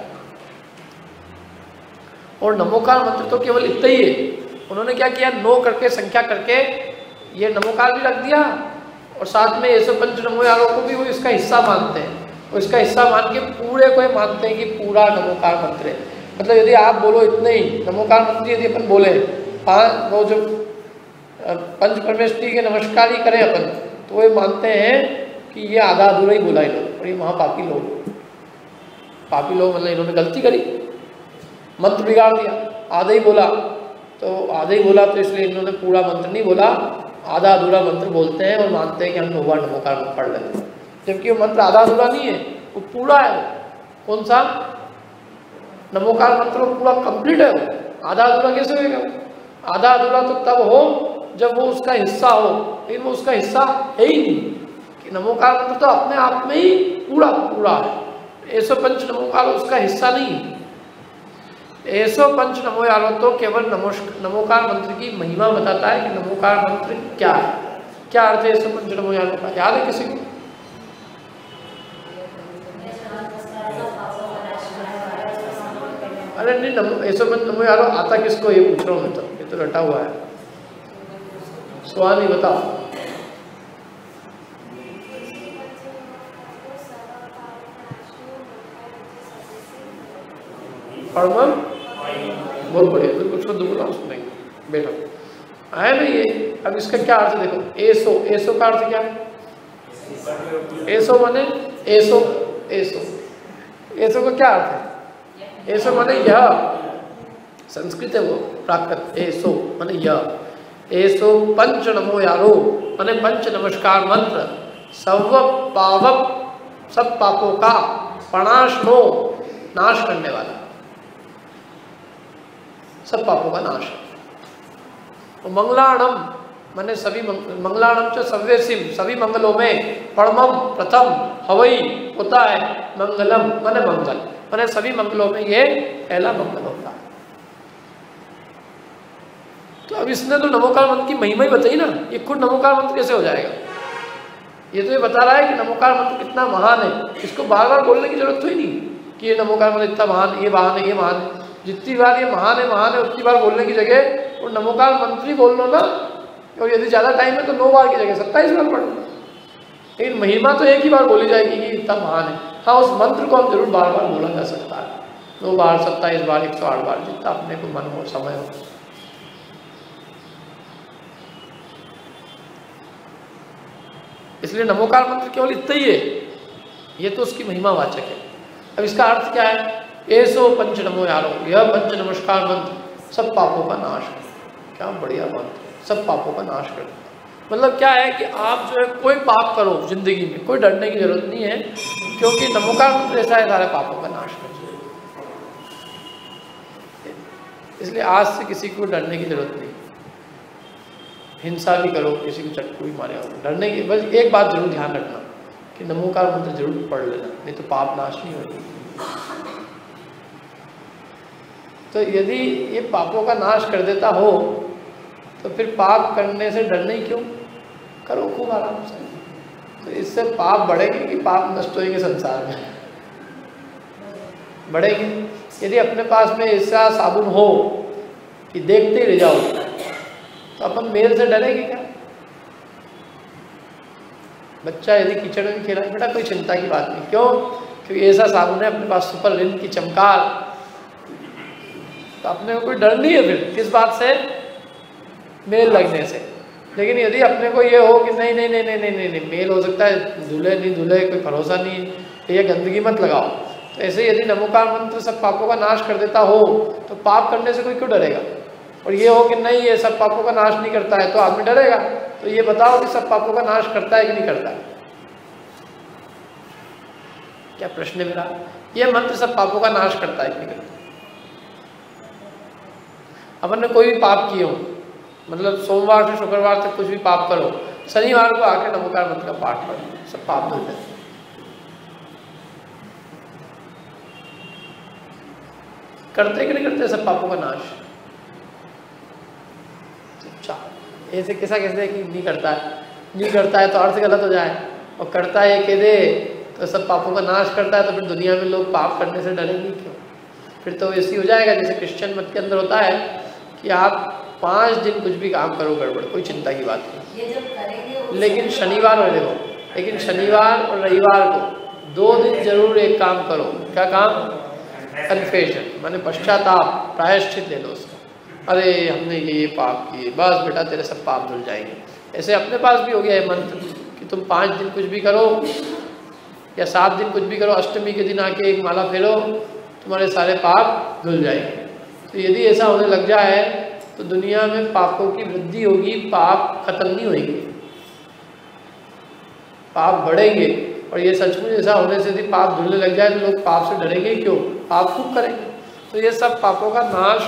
और नमोकार मंत्र तो केवल इतना ही है। उन्होंने क्या किया? 9 करके संख्या करके ये नमोकार भी रख दिया, और साथ में 105 नमोयारों को भी वो इसका हिस्सा मानते हैं, और इसका हिस्सा मान के पूरे को मानते हैं कि पूरा नमोकार मंत्र है। मतलब यदि आप बोलो इतने ही नमोकार मंत्र, यदि अपन बोले वो जो पंच परमेष्टि के नमस्कार ही करें अपन, तो वो मानते हैं कि ये आधा अधूरा ही बोला इन्होंने, और ये महापापी लोग। पापी लोग मतलब इन्होंने गलती करी, मंत्र बिगाड़ दिया, आधा ही बोला। तो आधा ही बोला तो इसलिए इन्होंने पूरा मंत्र नहीं बोला, आधा अधूरा मंत्र बोलते हैं और मानते हैं कि हम 9 बार नमोकार पढ़ लेते हैं, जबकि वो मंत्र आधा अधूरा नहीं है, वो पूरा है। कौन सा? नमोकार मंत्र पूरा कंप्लीट है, वो आधा अधूरा कैसे होगा? आधा अधूरा तो तब हो जब वो उसका हिस्सा हो, लेकिन वो उसका हिस्सा है ही नहीं। कि नमोकार मंत्र तो अपने आप में ही पूरा पूरा है, 105 नमोकार उसका हिस्सा नहीं। 105 नमोयारों तो केवल नमोकार मंत्र की महिमा बताता है कि नमोकार मंत्र क्या है, क्या अर्थ है 105 नमोयारों का। याद है किसी को? अरे नहीं, 105 नमोयारों आता किसको ये पूछ रहा हूँ मैं, तो ये तो रटा हुआ है। स्वामी बताओ। परमम, बहुत बढ़िया, बिल्कुल शुद्ध बोला, सुनेंगे बेटा। आया ना ये? अब इसका क्या अर्थ देखो। एसो, एसो का अर्थ क्या है? एसो माने एसो, एसो, एसो का क्या अर्थ है? एसो माने यह, संस्कृत है वो, प्राकृत। एसो माने यह। एसो पंच नमो यारो माने पंच नमस्कार मंत्र, सब पापों का प्रणाशनो, नाश करने वाला, सब पापों का नाश। और मंगलाणम माने सभी मंगलाणम च सव्यसिम, सभी मंगलों में परमम प्रथम हवई होता है। मंगलम माने मंगल, माने सभी मंगलों में ये पहला मंगल होता है। तो अब इसने तो नमोकार मंत्र की महिमा ही बताई ना, ये खुद नमोकार मंत्र कैसे हो जाएगा? ये तो ये बता रहा है कि नमोकार मंत्र कितना महान है, इसको बार बार बोलने की जरूरत तो ही नहीं कि ये नमोकार मंत्र इतना महान, ये महान है, ये महान है। जितनी बार ये महान है उतनी बार बोलने की जगह वो नमोकार मंत्र ही बोल लो ना, और यदि ज़्यादा टाइम है तो 9 बार की जगह 27 बार पढ़ लो, लेकिन महिमा तो एक ही बार बोली जाएगी कि इतना महान है। हाँ, उस मंत्र को हम जरूर बार बार बोला जा सकता है, 9 बार, 27 बार, 108 बार, जितना अपने को मन हो, समय हो। इसलिए नमोकार मंत्र केवल इतना ही है, ये तो उसकी महिमा वाचक है। अब इसका अर्थ क्या है? एसो पंच नमो यारो, यह पंच नमस्कार मंत्र सब पापों का नाश है। क्या बढ़िया मंत्र, सब पापों का नाश कर। मतलब क्या है कि आप जो है कोई पाप करो जिंदगी में, कोई डरने की जरूरत नहीं है, क्योंकि नमोकार मंत्र ऐसा है सारे पापों का नाश कर। इसलिए आज से किसी को डरने की जरूरत नहीं। हिंसा भी करो, किसी को चटकू भी मारे, डरने की बस एक बात जरूर ध्यान रखना कि नमोकार मंत्र जरूर पढ़ लेना, नहीं तो पाप नाश नहीं होगी। तो यदि ये पापों का नाश कर देता हो तो फिर पाप करने से डरने क्यों? करो खूब आराम से, तो इससे पाप बढ़ेंगे कि पाप नष्ट होंगे संसार में? बढ़ेंगे। यदि अपने पास में ऐसा साबुन हो कि देखते ही रह जाओ, तो अपन मेल से डरेंगे क्या? बच्चा यदि कीचड़ में भी खेला बेटा कोई चिंता की बात नहीं, क्यों? क्योंकि ऐसा साबुन है अपने पास सुपर रिन की चमकार, तो अपने को कोई डर नहीं है फिर किस बात से, मेल लगने से। लेकिन यदि अपने को ये हो कि नहीं नहीं नहीं नहीं नहीं नहीं, नहीं मेल हो सकता है, धुले नहीं धुले कोई भरोसा नहीं, ये गंदगी मत लगाओ, तो ऐसे यदि नमोकार मंत्र सब पापों का नाश कर देता हो तो पाप करने से कोई क्यों डरेगा? और ये हो कि नहीं ये सब पापों का नाश नहीं करता है तो आदमी डरेगा। तो ये बताओ कि सब पापों का नाश करता है कि नहीं करता है? क्या प्रश्न है मेरा? ये मंत्र सब पापों का नाश करता है कि नहीं करता? अपन ने कोई भी पाप किए हो, मतलब सोमवार से शुक्रवार तक कुछ भी पाप करो, शनिवार को आके नमोकार मंत्र का पाठ करो, सब पाप धुल जाते। करते कि नहीं करते सब पापों का नाश? अच्छा, ऐसे कैसा कैसे कि नहीं करता है, नहीं करता है तो अर्थ गलत हो जाए, और करता है कह दे तो सब पापों का नाश करता है, तो फिर दुनिया में लोग पाप करने से डरेंगे क्यों? फिर तो ऐसी हो जाएगा जैसे क्रिश्चियन मत के अंदर होता है कि आप 5 दिन कुछ भी काम करो गड़बड़, कोई चिंता की बात नहीं, लेकिन शनिवार और देखो, लेकिन शनिवार और रविवार को 2 दिन जरूर एक काम करो। क्या काम? कन्फेशन, माने पश्चाताप, प्रायश्चित ले लो उसका। अरे हमने ये पाप किए, बस बेटा तेरे सब पाप धुल जाएंगे। ऐसे अपने पास भी हो गया है मंत्र कि तुम 5 दिन कुछ भी करो या 7 दिन कुछ भी करो, अष्टमी के दिन आके एक माला फेरो, तुम्हारे सारे पाप धुल जाएंगे। तो यदि ऐसा होने लग जाए तो दुनिया में पापों की वृद्धि होगी, पाप खत्म नहीं होंगे, पाप बढ़ेंगे। और ये सचमुच ऐसा होने से यदि पाप धुलने लग जाए तो लोग पाप से डरेंगे क्यों? पाप खूब करेंगे। तो ये सब पापों का नाश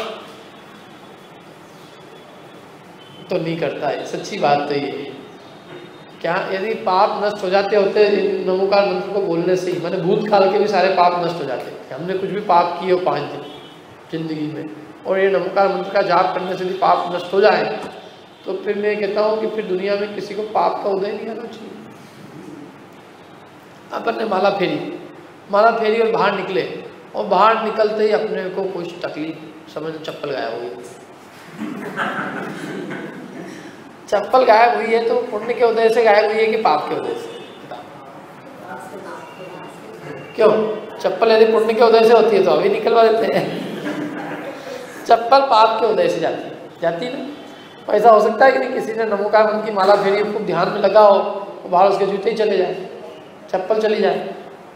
तो नहीं करता है, सच्ची बात तो ये है। क्या यदि पाप नष्ट हो जाते होते नमोकार मंत्र को बोलने से ही, मैंने भूतकाल के भी सारे पाप नष्ट हो जाते, हमने कुछ भी पाप किए हो 5 दिन जिंदगी में, और ये नमोकार मंत्र का जाप करने से भी पाप नष्ट हो जाए, तो फिर मैं कहता हूँ कि फिर दुनिया में किसी को पाप का उदय नहीं आना चाहिए। अपन ने माला फेरी और बाहर निकले, और बाहर निकलते ही अपने को कुछ तकलीफ, समझ चप्पल गायब हुई, चप्पल गायब हुई है तो पुण्य के उदय से गायब हुई है कि पाप के उदय से? क्यों? चप्पल यदि पुण्य के उदय से होती है तो अभी निकलवा देते हैं। चप्पल पाप के उदय से जाती ना। ऐसा हो सकता है कि नहीं किसी ने नमोकार मंत्र की माला फेरी, खूब ध्यान में लगा हो, बाहर उसके जूते ही चले जाए, चप्पल चली जाए,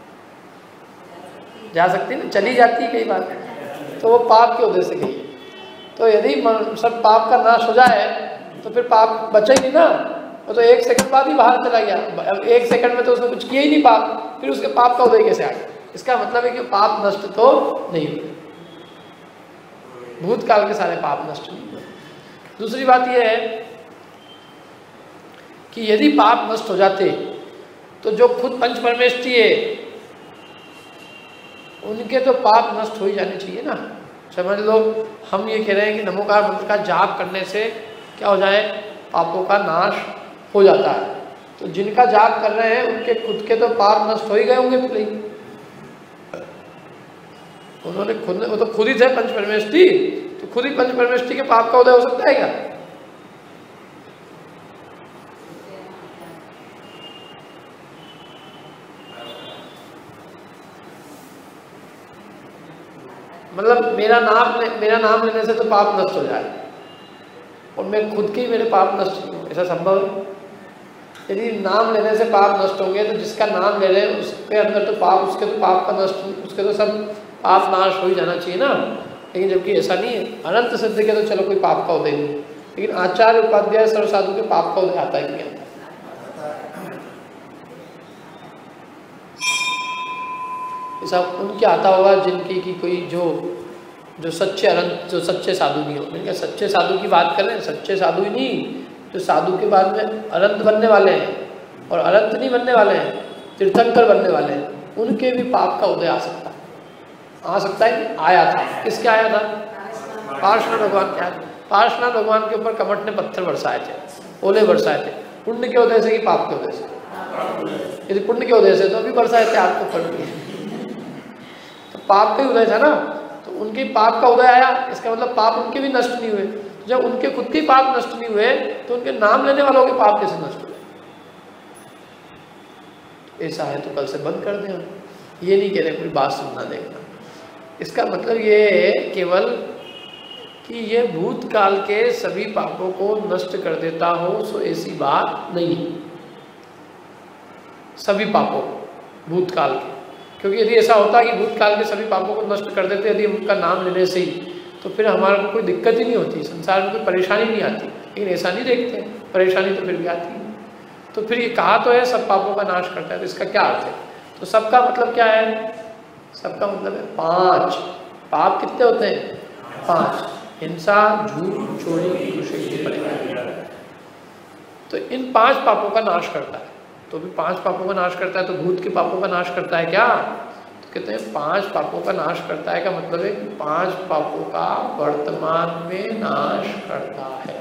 जा सकती ना, चली जाती है कई बार, तो वो पाप के उदय से गई। तो यदि सब पाप का नाश हो जाए तो फिर पाप बचा ही नहीं ना, वो तो 1 सेकंड बाद ही बाहर चला गया। 1 सेकंड में तो उसने कुछ किया ही नहीं पाप, फिर उसके पाप का उदय कैसे आ गया? इसका मतलब है कि पाप नष्ट तो नहीं हुए, भूतकाल के सारे पाप नष्ट नहीं हुए। दूसरी बात यह है कि यदि पाप नष्ट हो जाते तो जो खुद पंच परमेष्ठी है उनके तो पाप नष्ट हो ही जाने चाहिए ना। समझ लो हम ये कह रहे हैं कि नमोकार मंत्र का जाप करने से क्या हो जाए? पापों का नाश हो जाता है। तो जिनका जाप कर रहे हैं उनके खुद के तो पाप नष्ट हो ही गए होंगे पहले ही। उन्होंने खुद, वो तो खुद ही थे पंच परमेष्ठी, तो खुद ही पंच परमेष्ठी के पाप का उदय हो सकता है क्या? मतलब मेरा नाम लेने से तो पाप नष्ट हो जाए और मैं खुद के ही मेरे पाप नष्ट नहीं हो, ऐसा संभव है? यदि नाम लेने से पाप नष्ट होंगे तो जिसका नाम ले रहे हैं उसके अंदर तो पाप, उसके तो पाप का नष्ट, उसके तो सब पाप नाश हो ही जाना चाहिए ना। लेकिन जबकि ऐसा नहीं है, अनंत सिद्ध के तो चलो कोई पाप का उदय नहीं, लेकिन आचार्य उपाध्याय सर्व साधु के पाप का उदय आता है कि नहीं आता? ऐसा उनके आता होगा जिनकी की कोई जो सच्चे अनंत, जो सच्चे साधु नहीं हो। मैंने कहा सच्चे साधु की बात कर रहे हैं, सच्चे साधु ही नहीं, जो साधु के बाद में अनंत बनने वाले हैं, और अनंत नहीं बनने वाले हैं, तीर्थंकर बनने वाले हैं, उनके भी पाप का उदय आ सकता है। आ सकता है, आया था। किसके आया था? पार्श्वनाथ भगवान के आया। पार्श्वनाथ भगवान के ऊपर कमट ने पत्थर बरसाए थे, ओले बरसाए थे, पुण्य के उदय से कि पाप के उदय से? यदि पुण्य के उदय से तो अभी बरसाए थे आपको पढ़, तो पाप का ही उदय था ना, तो उनके पाप का उदय आया, इसका मतलब पाप उनके भी नष्ट नहीं हुए। तो जब उनके खुद के पाप नष्ट नहीं हुए तो उनके नाम लेने वालों के पाप कैसे नष्ट हुए? ऐसा है तो कल से बंद कर दें। ये नहीं कह रहे पूरी बात सुनना देखना। इसका मतलब ये है केवल कि ये भूतकाल के सभी पापों को नष्ट कर देता हो, सो ऐसी बात नहीं है। सभी पापों भूतकाल के, क्योंकि यदि ऐसा होता कि भूतकाल के सभी पापों को नष्ट कर देते यदि उनका नाम लेने से ही, तो फिर हमारे को कोई दिक्कत ही नहीं होती, संसार में कोई परेशानी नहीं आती। लेकिन ऐसा नहीं देखते, परेशानी तो फिर भी आती है। तो फिर ये कहा तो है सब पापों का नाश करता है, तो इसका क्या अर्थ है? तो सबका मतलब क्या है? सबका मतलब है 5 पाप। कितने होते हैं? 5। हिंसा, झूठ, चोरी, दुष्कर्म, परिग्रह। तो इन 5 पापों का नाश करता है। तो भी 5 पापों का नाश करता है, तो भूत के पापों का नाश करता है क्या? तो कहते हैं 5 पापों का नाश करता है का मतलब है कि 5 पापों का वर्तमान में नाश करता है।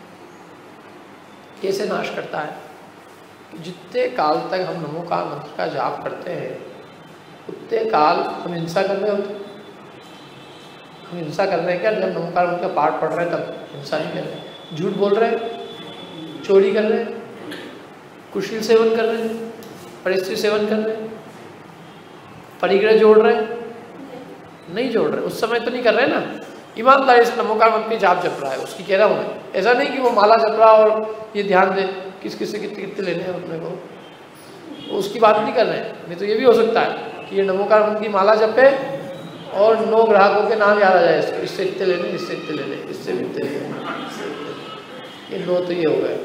कैसे नाश करता है? जितने काल तक हम नमोकार मंत्र का जाप करते हैं उतने काल हम हिंसा कर रहे होते। हम हिंसा कर रहे हैं क्या? जब नमोकार मंत्र का पाठ पढ़ रहे हैं तब हिंसा नहीं कर रहे। झूठ बोल रहे हैं, चोरी कर रहे हैं, कुशील सेवन कर रहे हैं, परिस्थिति सेवन कर रहे हैं, परिग्रह जोड़ रहे हैं, नहीं जोड़ रहे, उस समय तो नहीं कर रहे ना। ईमानदारी से नमोकार मंत्र की जाप जप रहा है, उसकी कह रहा हूँ मैं। ऐसा नहीं कि वो माला जप रहा और ये ध्यान दे किस किस से कितने कितने लेने हैं अपने को, उसकी बात नहीं कर रहे हैं। नहीं तो ये भी हो सकता है कि ये नमोकार मंत्र की माला जपे और 9 ग्राहकों के नाम याद आ जाए, इससे इतने लेने, इससे इतने लेने, इससे भी इतने लेने, ये 9 तो ये हो गए।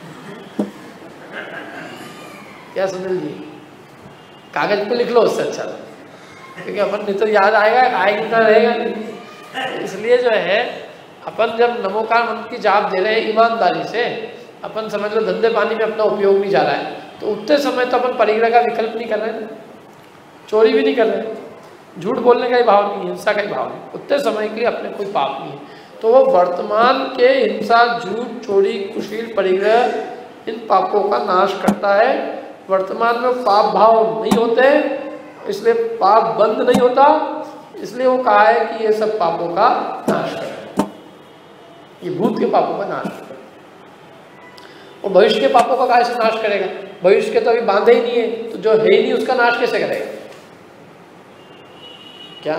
क्या सुनील जी? कागज पे लिख लो, उससे अच्छा, क्योंकि अपन नहीं तो याद आएगा, आएगा रहेगा नहीं। इसलिए जो है अपन जब नमोकार मंत्र की जाप दे रहे हैं ईमानदारी से, अपन समझ लो धंधे पानी में अपना उपयोग नहीं जा रहा है, तो उतने समय तो अपन परिग्रह का विकल्प नहीं कर रहे हैं, चोरी भी नहीं कर रहे हैं, झूठ बोलने का ही भाव नहीं, हिंसा का ही भाव नहीं, उतने समय के लिए अपने कोई पाप नहीं है। तो वो वर्तमान के हिंसा, झूठ, चोरी, कुशील, परिग्रह इन पापों का नाश करता है। वर्तमान में पाप भाव नहीं होते, इसलिए पाप बंद नहीं होता, इसलिए वो कहा है कि ये सब पापों का नाश करे, ये भूत के पापों का नाश करे। और भविष्य के पापों का कैसे नाश करेगा? भविष्य के तो अभी बांधे ही नहीं है, तो जो है ही नहीं उसका नाश कैसे करेगा? क्या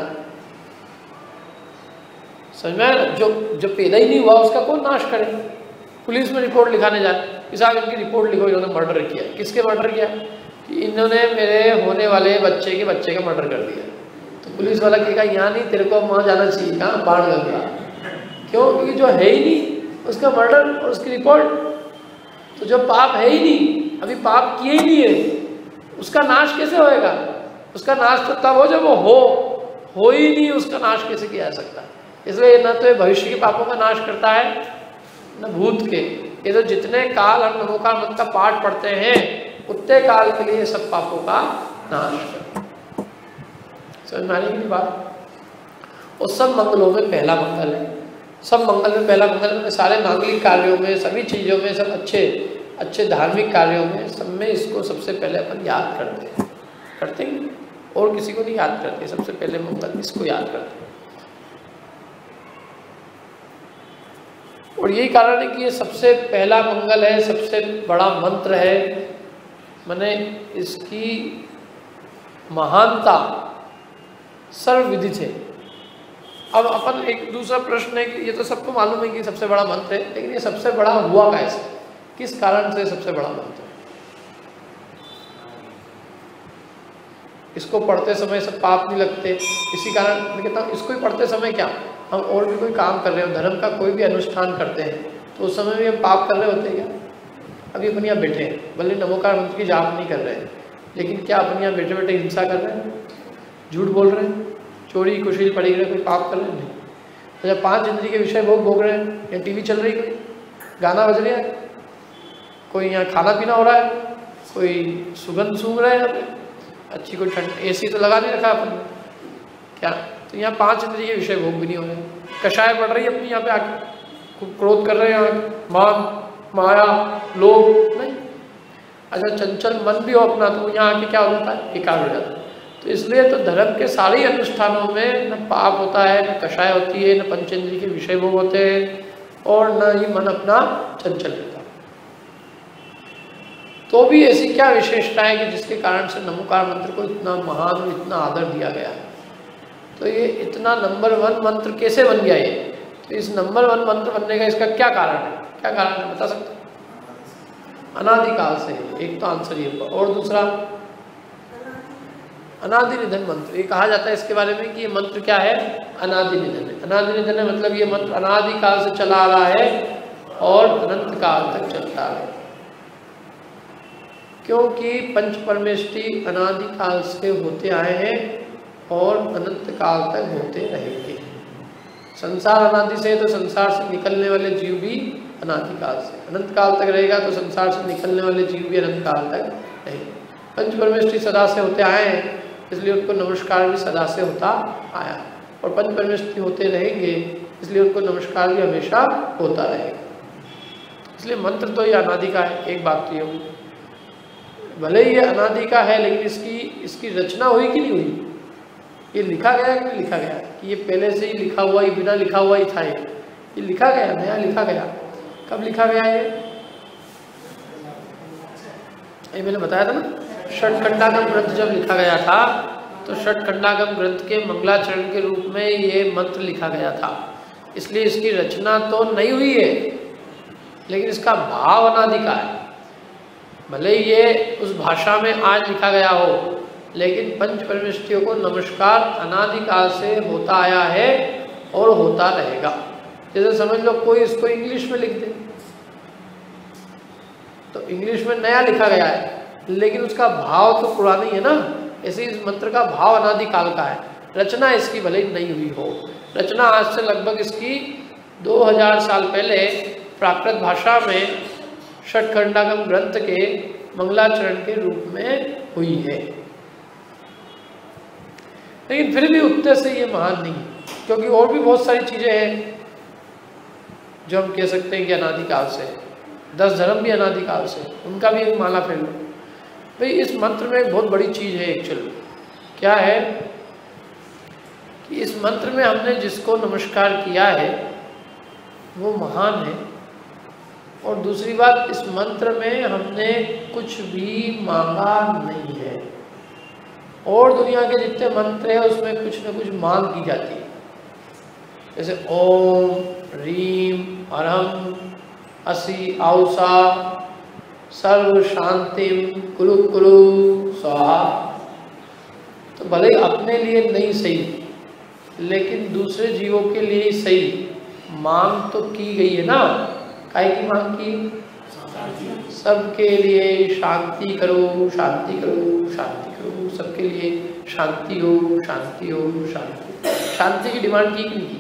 समझ में? जो पैदा ही नहीं हुआ उसका कौन नाश करे? पुलिस में रिपोर्ट लिखाने जाए कि साहब इनकी रिपोर्ट लिखो, इन्होंने मर्डर किया। किसके मर्डर किया? कि इन्होंने मेरे होने वाले बच्चे के बच्चे का मर्डर कर दिया। तो पुलिस वाला कहेगा यहाँ नहीं, तेरे को वहाँ जाना चाहिए, कहाँ? बाढ़ गंगा। क्यों? क्योंकि जो है ही नहीं उसका मर्डर और उसकी रिपोर्ट। तो जो पाप है ही नहीं, अभी पाप किए ही नहीं है, उसका नाश कैसे होएगा? उसका नाश तो तब हो जब वो हो ही नहीं, उसका नाश कैसे किया जा सकता? इसलिए न तो ये भविष्य के पापों का नाश करता है न भूत के। ये तो जितने काल हम नमोकार मंत्र का पाठ पढ़ते हैं उतने काल के लिए सब पापों का नाश करता है। समझ में आने की बात? और सब मंगलों में पहला मंगल है, सब मंगल में पहला मंगल में, सारे मांगलिक कार्यों में, सभी चीज़ों में, सब अच्छे धार्मिक कार्यों में, सब में इसको सबसे पहले अपन याद करते हैं, और किसी को नहीं याद करते, सबसे पहले मंगल इसको याद करते हैं। और यही कारण है कि ये सबसे पहला मंगल है, सबसे बड़ा मंत्र है, माने इसकी महानता सर्वविदित है। अब अपन एक दूसरा प्रश्न है कि ये तो सबको मालूम है कि सबसे बड़ा मंत्र है, लेकिन ये सबसे बड़ा हुआ कैसे? किस कारण से सबसे बड़ा मंत्र है? इसको पढ़ते समय सब पाप नहीं लगते, इसी कारण मैं कहता हूँ इसको ही पढ़ते समय क्या हम और भी कोई काम कर रहे हो, धर्म का कोई भी अनुष्ठान करते हैं, तो उस समय भी हम पाप कर रहे होते हैं क्या? अभी अपन यहाँ बैठे हैं, भले नमोकार मंत्र की जाप नहीं कर रहे हैं, लेकिन क्या अपन यहाँ बैठे बैठे हिंसा कर रहे हैं, झूठ बोल रहे हैं, चोरी कुशील परिग्रह कोई पाप कर रहे हैं? नहीं। अच्छा 5 इंद्रिय के विषय भोग रहे हैं, या टीवी चल रही, कोई गाना बज रहा है, कोई यहाँ खाना पीना हो रहा है, कोई सुगंध सूंघ रहा है, यहाँ पे अच्छी कोई ठंड, एसी तो लगा नहीं रखा अपन ने क्या? तो यहाँ 5 इंद्रिय के विषय भोग भी नहीं हो रहे, कषाय बढ़ रही है अपनी यहाँ पे आके, क्रोध कर रहे हैं, मान माया लोभ नहीं। अच्छा चंचल मन भी हो अपना, तो यहाँ आके क्या हो जाता है? बेकार हो जाता है। तो इसलिए तो धर्म के सारे अनुष्ठानों में न पाप होता है, न कषाय होती है, न पंचेंद्रिय के विषय भोग होते हैं, और न ही मन अपना चंचल रहता। तो भी ऐसी क्या विशेषता है कि जिसके कारण से नमोकार मंत्र को इतना महान और इतना आदर दिया गया है। तो ये इतना नंबर 1 मंत्र कैसे बन गया ये? तो इस नंबर 1 मंत्र बनने का इसका क्या कारण है? क्या कारण है बता सकते? अनादिकाल से। एक तो आंसर ये होगा। और दूसरा अनादि निधन मंत्र। ये कहा जाता है इसके बारे में कि ये मंत्र क्या है? अनादि निधन है। अनादि निधन है मतलब ये मंत्र अनादिकाल से चला आ रहा है और अनंत काल तक चलता है, क्योंकि पंच परमेष्टि अनादिकाल से होते आए हैं और अनंत काल तक होते रहेंगे। संसार अनादि से, तो संसार से निकलने वाले जीव भी अनादिकाल से, अनंत काल तक रहेगा तो संसार से निकलने वाले जीव भी अनंत काल तक रहेंगे। पंच परमेष्टि सदा से होते आए हैं, इसलिए उनको नमस्कार भी सदा से होता आया, और पंच परमेष्टि होते रहेंगे इसलिए उनको नमस्कार भी हमेशा होता रहेगा। इसलिए मंत्र तो ये अनादि का है। एक बात तो ये हुई, भले ही ये अनादि का है लेकिन इसकी रचना हुई कि नहीं हुई? ये लिखा गया कि नहीं लिखा गया? कि ये पहले से ही लिखा हुआ, ये बिना लिखा हुआ ही था। ये लिखा गया, नया लिखा गया। कब लिखा गया ये मैंने बताया था ना, षटखंडागम ग्रंथ जब लिखा गया था तो षटखंडागम ग्रंथ के मंगलाचरण के रूप में ये मंत्र लिखा गया था। इसलिए इसकी रचना तो नहीं हुई है लेकिन इसका भाव अनादि का है। भले ये उस भाषा में आज लिखा गया हो लेकिन पंच परमेष्टियों को नमस्कार अनादिकाल से होता आया है और होता रहेगा। जैसे समझ लो कोई इसको इंग्लिश में लिख दे तो इंग्लिश में नया लिखा गया है लेकिन उसका भाव तो पुराना ही है ना। ऐसे इस मंत्र का भाव अनादिकाल का है, रचना इसकी भले ही नहीं हुई हो। रचना आज से लगभग इसकी 2000 साल पहले प्राकृत भाषा में षटखंडागम ग्रंथ के मंगलाचरण के रूप में हुई है, लेकिन फिर भी उतने से ये महान नहीं, क्योंकि और भी बहुत सारी चीजें हैं जो हम कह सकते हैं कि अनादिकाल से। 10 धर्म भी अनादिकाल से, उनका भी एक माला फेर लो। भाई इस मंत्र में एक बहुत बड़ी चीज है एक्चुअली। क्या है कि इस मंत्र में हमने जिसको नमस्कार किया है वो महान है, और दूसरी बात इस मंत्र में हमने कुछ भी मांगा नहीं है। और दुनिया के जितने मंत्र हैं उसमें कुछ न कुछ मांग की जाती है, जैसे ओम ह्रीम अरहम असि औसा सर्व शांतिम कुरु कुरु स्वाहा। तो भले ही अपने लिए नहीं सही लेकिन दूसरे जीवों के लिए ही सही मांग तो की गई है ना। काहे की मांग की? सबके लिए शांति करो, शांति करो, शांति करो, सबके लिए शांति हो, शांति हो, शांति। शांति की डिमांड की कि नहीं की?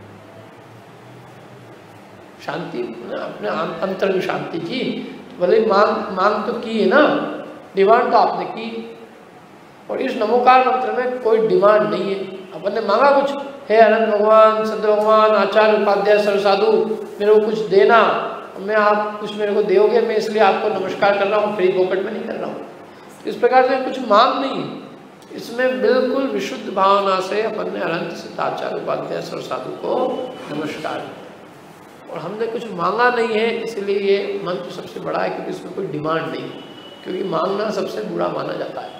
शांति अपने अंतर में शांति की, भले मांग तो की है ना, डिमांड तो आपने की। और इस नमोकार मंत्र में कोई डिमांड नहीं है। अपन ने मांगा कुछ, हे अनंत भगवान, संत भगवान, आचार्य उपाध्याय सर्व साधु मेरे को कुछ देना, मैं आप कुछ मेरे को दोगे, मैं इसलिए आपको नमस्कार कर रहा हूँ, फ्री पॉकेट में नहीं कर रहा हूँ। इस प्रकार से कुछ मांग नहीं है इसमें, बिल्कुल विशुद्ध भावना से अपन ने अनंत सिद्ध आचार्य उपाध्याय सर्व साधु को नमस्कार किया। और हमने कुछ मांगा नहीं है, इसलिए ये मंत्र सबसे बड़ा है, क्योंकि इसमें कोई डिमांड नहीं है। क्योंकि मांगना सबसे बुरा माना जाता है,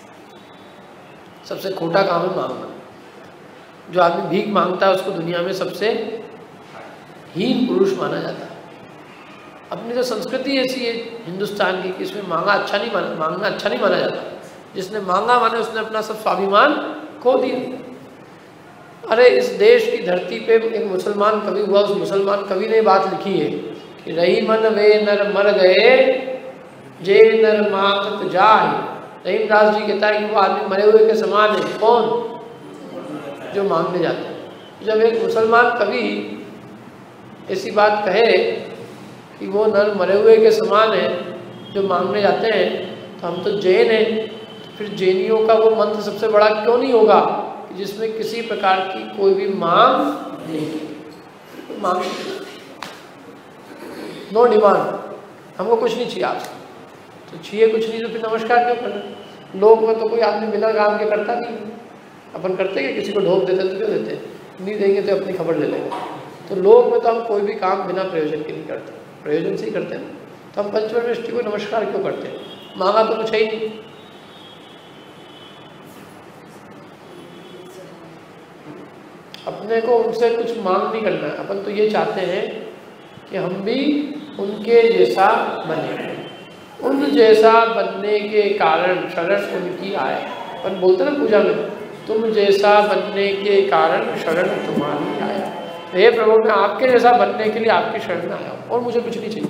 सबसे खोटा काम है मांगना। जो आदमी भीख मांगता है उसको दुनिया में सबसे हीन पुरुष माना जाता है। अपनी तो संस्कृति ऐसी है हिंदुस्तान की कि इसमें मांगना अच्छा नहीं माना जाता। जिसने मांगा माने उसने अपना सब स्वाभिमान खो दिया। अरे इस देश की धरती पे एक मुसलमान कवि हुआ, उस मुसलमान कवि ने बात लिखी है कि रही मन वे नर मर गए जे नर मांगत जाए। रहीमदास जी कहता है कि वो आदमी मरे हुए के समान है। कौन? जो मांगने जाते हैं। जब एक मुसलमान कवि ऐसी बात कहे कि वो नर मरे हुए के समान है जो मांगने जाते हैं, तो हम तो जैन हैं, तो फिर जैनियों का वो मंत्र सबसे बड़ा क्यों नहीं होगा कि जिसमें किसी प्रकार की कोई भी मांग नहीं की। मांग नो डिमांड, हमको कुछ नहीं चाहिए आपसे, तो चाहिए कुछ नहीं तो फिर नमस्कार क्यों करना। लोक में तो कोई आदमी बिना काम के करता नहीं। अपन करते हैं किसी को ढोक देते तो क्यों देते, नहीं देंगे तो अपनी खबर ले लेंगे। तो लोक में तो हम कोई भी काम बिना प्रयोजन के नहीं करते, प्रयोजन से ही करते हैं। तो हम पंचपरमेष्ठी को नमस्कार क्यों करते हैं? मांगा तो कुछ है ही नहीं। अपने को उनसे कुछ मांग नहीं करना है, अपन तो ये चाहते हैं कि हम भी उनके जैसा बने, उन जैसा बनने के कारण शरण उनकी आए। अपन बोलते ना पूजा में, तुम जैसा बनने के कारण शरण तुम्हारी आया। हे प्रभु, मैं आपके जैसा बनने के लिए आपकी शरण में आया हूँ और मुझे कुछ नहीं चाहिए।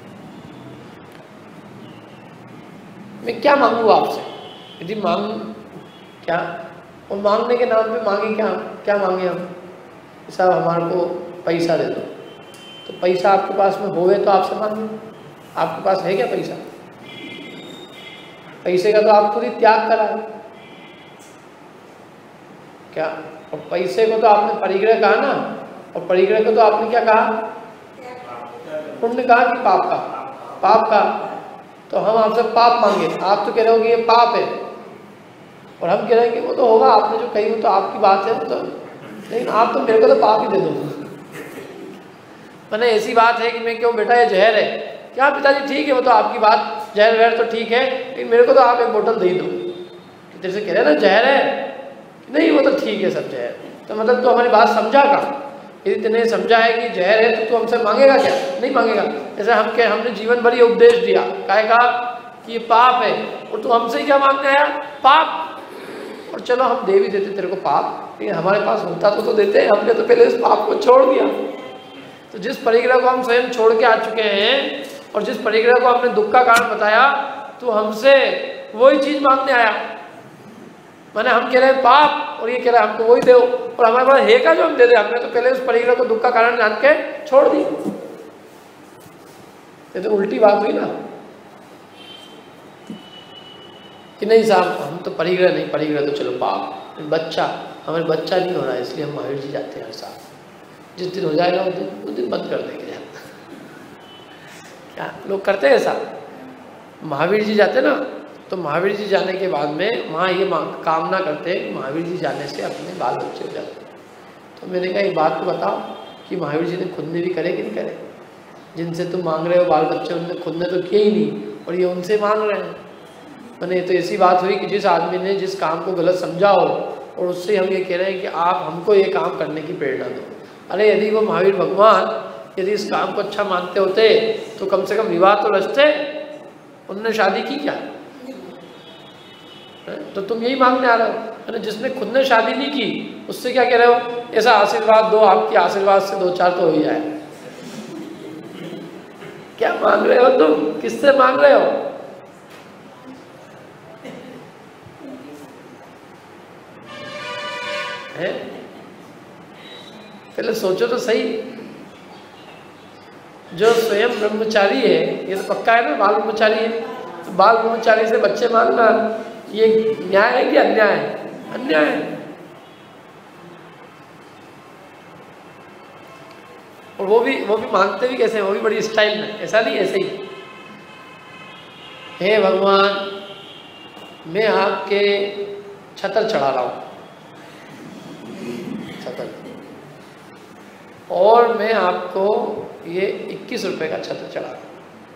मैं क्या मांगू आपसे? यदि मांग क्या, और मांगने के नाम पे मांगे क्या? क्या मांगे हम? साहब हमारे को पैसा दे दो। तो पैसा आपके पास में होवे तो आपसे मांगे। आपके पास है क्या पैसा? पैसे का तो आप खुद ही त्याग करा क्या? और पैसे को तो आपने परिग्रह कहा ना, और परिग्रह को तो आपने क्या कहा? पुण्य कहा कि पाप का? पाप का। तो हम आपसे पाप मांगे, आप तो कह रहे हो कि ये पाप है, और हम कह रहे हैं कि वो तो होगा, आपने जो कही वो तो आपकी बात है, तो लेकिन आप तो मेरे को तो पाप ही दे दो। मैंने ऐसी बात है कि मैं क्यों बेटा ये जहर है क्या? पिताजी ठीक है, वो तो आपकी बात, जहर वहर तो ठीक है, लेकिन मेरे को तो आप एक बोतल दे दो। तेरे से कह रहे हैं ना जहर है, नहीं वो तो ठीक है सब जहर। तो मतलब तो हमारी बात समझा का? यदि तेने समझा है कि जहर है तो तू हमसे मांगेगा क्या? नहीं मांगेगा। जैसे हमने जीवन भर ये उपदेश दिया, काहे का कि ये पाप है, और तू हमसे ही क्या मांगने आया? पाप। और चलो हम दे भी देते तेरे को पाप, लेकिन हमारे पास होता तो देते, हमने तो पहले इस पाप को छोड़ दिया। तो जिस परिग्रह को हम स्वयं छोड़ के आ चुके हैं, और जिस परिग्रह को हमने दुख का कारण बताया, तो हमसे वही चीज मांगने आया। माने हम कह रहे हैं पाप, और ये कह रहा है हमको वही दो, और हमारे पास है का जो हम दे दे। हमने तो पहले उस परिग्रह को दुख का कारण जान के छोड़ दी। ये तो उल्टी बात हुई ना कि नहीं साहब हम तो परिग्रह नहीं, परिग्रह तो चलो पाप। बच्चा, हमारे बच्चा नहीं हो रहा है इसलिए हम महावीर जी जाते हैं हर साल। जिस दिन हो जाएगा उस दिन बंद कर देंगे जाना। क्या लोग करते हैं ऐसा? महावीर जी जाते ना, तो महावीर जी जाने के बाद में वहाँ ये कामना करते हैं कि महावीर जी जाने से अपने बाल बच्चे हो जाते हैं। तो मैंने कहा एक बात तो बताओ कि महावीर जी ने खुद ने भी करे कि नहीं करे? जिनसे तुम मांग रहे हो बाल बच्चे, उनने खुद ने तो किए ही नहीं, और ये उनसे मांग रहे हैं। मैंने तो ऐसी बात हुई कि जिस आदमी ने जिस काम को गलत समझा हो, और उससे हम ये कह रहे हैं कि आप हमको ये काम करने की प्रेरणा दो। अरे यदि वो महावीर भगवान यदि इस काम को अच्छा मानते होते तो कम से कम विवाह तो रचते। उन्होंने शादी की क्या? तो तुम यही मांगने आ रहे हो। जिसने खुद ने शादी नहीं की उससे क्या कह रहे हो? ऐसा आशीर्वाद दो, आपके आशीर्वाद से 2-4 तो हो ही जाए। क्या मांग रहे हो तुम? किससे मांग रहे हो? है? पहले सोचो तो सही। जो स्वयं ब्रह्मचारी है, ये तो पक्का है ना बाल ब्रह्मचारी है, तो बाल ब्रह्मचारी से बच्चे मांगना ये न्याय है कि अन्याय है? अन्याय है। और वो भी मांगते भी कैसे हैं? वो भी बड़ी स्टाइल में, ऐसा नहीं ऐसे ही, हे भगवान मैं आपके छतर चढ़ा रहा हूँ, छतर, और मैं आपको ये 21 रुपए का छत्र चढ़ा रहा हूँ,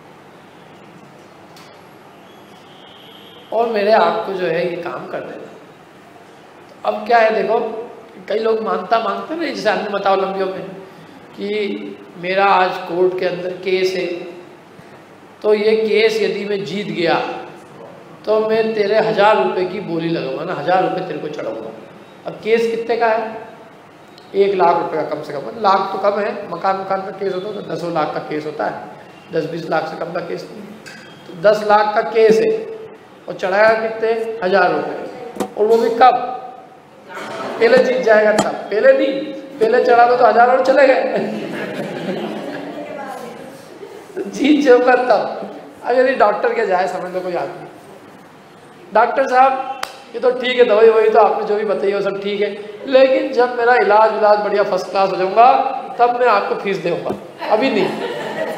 और मेरे आपको जो है ये काम कर देना। तो अब क्या है देखो, कई लोग मांगते नहीं, जैसे अन्य मतावलंबियों में कि मेरा आज कोर्ट के अंदर केस है, तो ये केस यदि मैं जीत गया तो मैं तेरे 1000 रुपये की बोली लगाऊंगा ना, 1000 रुपये तेरे को चढ़ाऊंगा। अब केस कितने का है? 1 लाख रुपये का कम से कम। लाख तो कम है, मकान का केस होता है तो 10 लाख का केस होता है, 10-20 लाख से कम का केस नहीं। तो 10 लाख का केस है और चढ़ाया कितने? 1000 रुपये। और वो भी कब? पहले जीत जाएगा तब, पहले नहीं, पहले चढ़ा दो तो 1000 और चले गए। जीत जाऊंगा तब। अगर ये डॉक्टर के जाए, समझ लो कोई आदमी, डॉक्टर साहब ये तो ठीक है, दवाई वही तो आपने जो भी बताई वो सब ठीक है, लेकिन जब मेरा इलाज बढ़िया फर्स्ट क्लास हो जाऊंगा तब मैं आपको फीस दूंगा, अभी नहीं।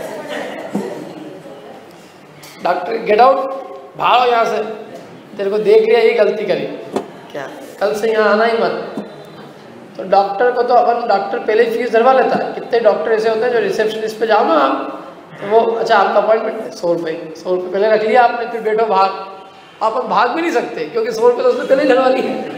डॉक्टर गेट आउट, भागो यहाँ से, तेरे को देख लिया ये गलती करी क्या, कल से यहाँ आना ही मत। तो डॉक्टर को तो अपन, डॉक्टर पहले ही फीस धरवा लेता है। कितने डॉक्टर ऐसे होते हैं जो रिसेप्शनिस्ट पे जाओ ना आप, तो वो अच्छा आपका अपॉइंटमेंट है 100 रुपये, 100 रुपये पहले रख लिया आपने, फिर बैठो भाग। आप भाग भी नहीं सकते क्योंकि 100 रुपये तो उसने पहले डलवा ली है।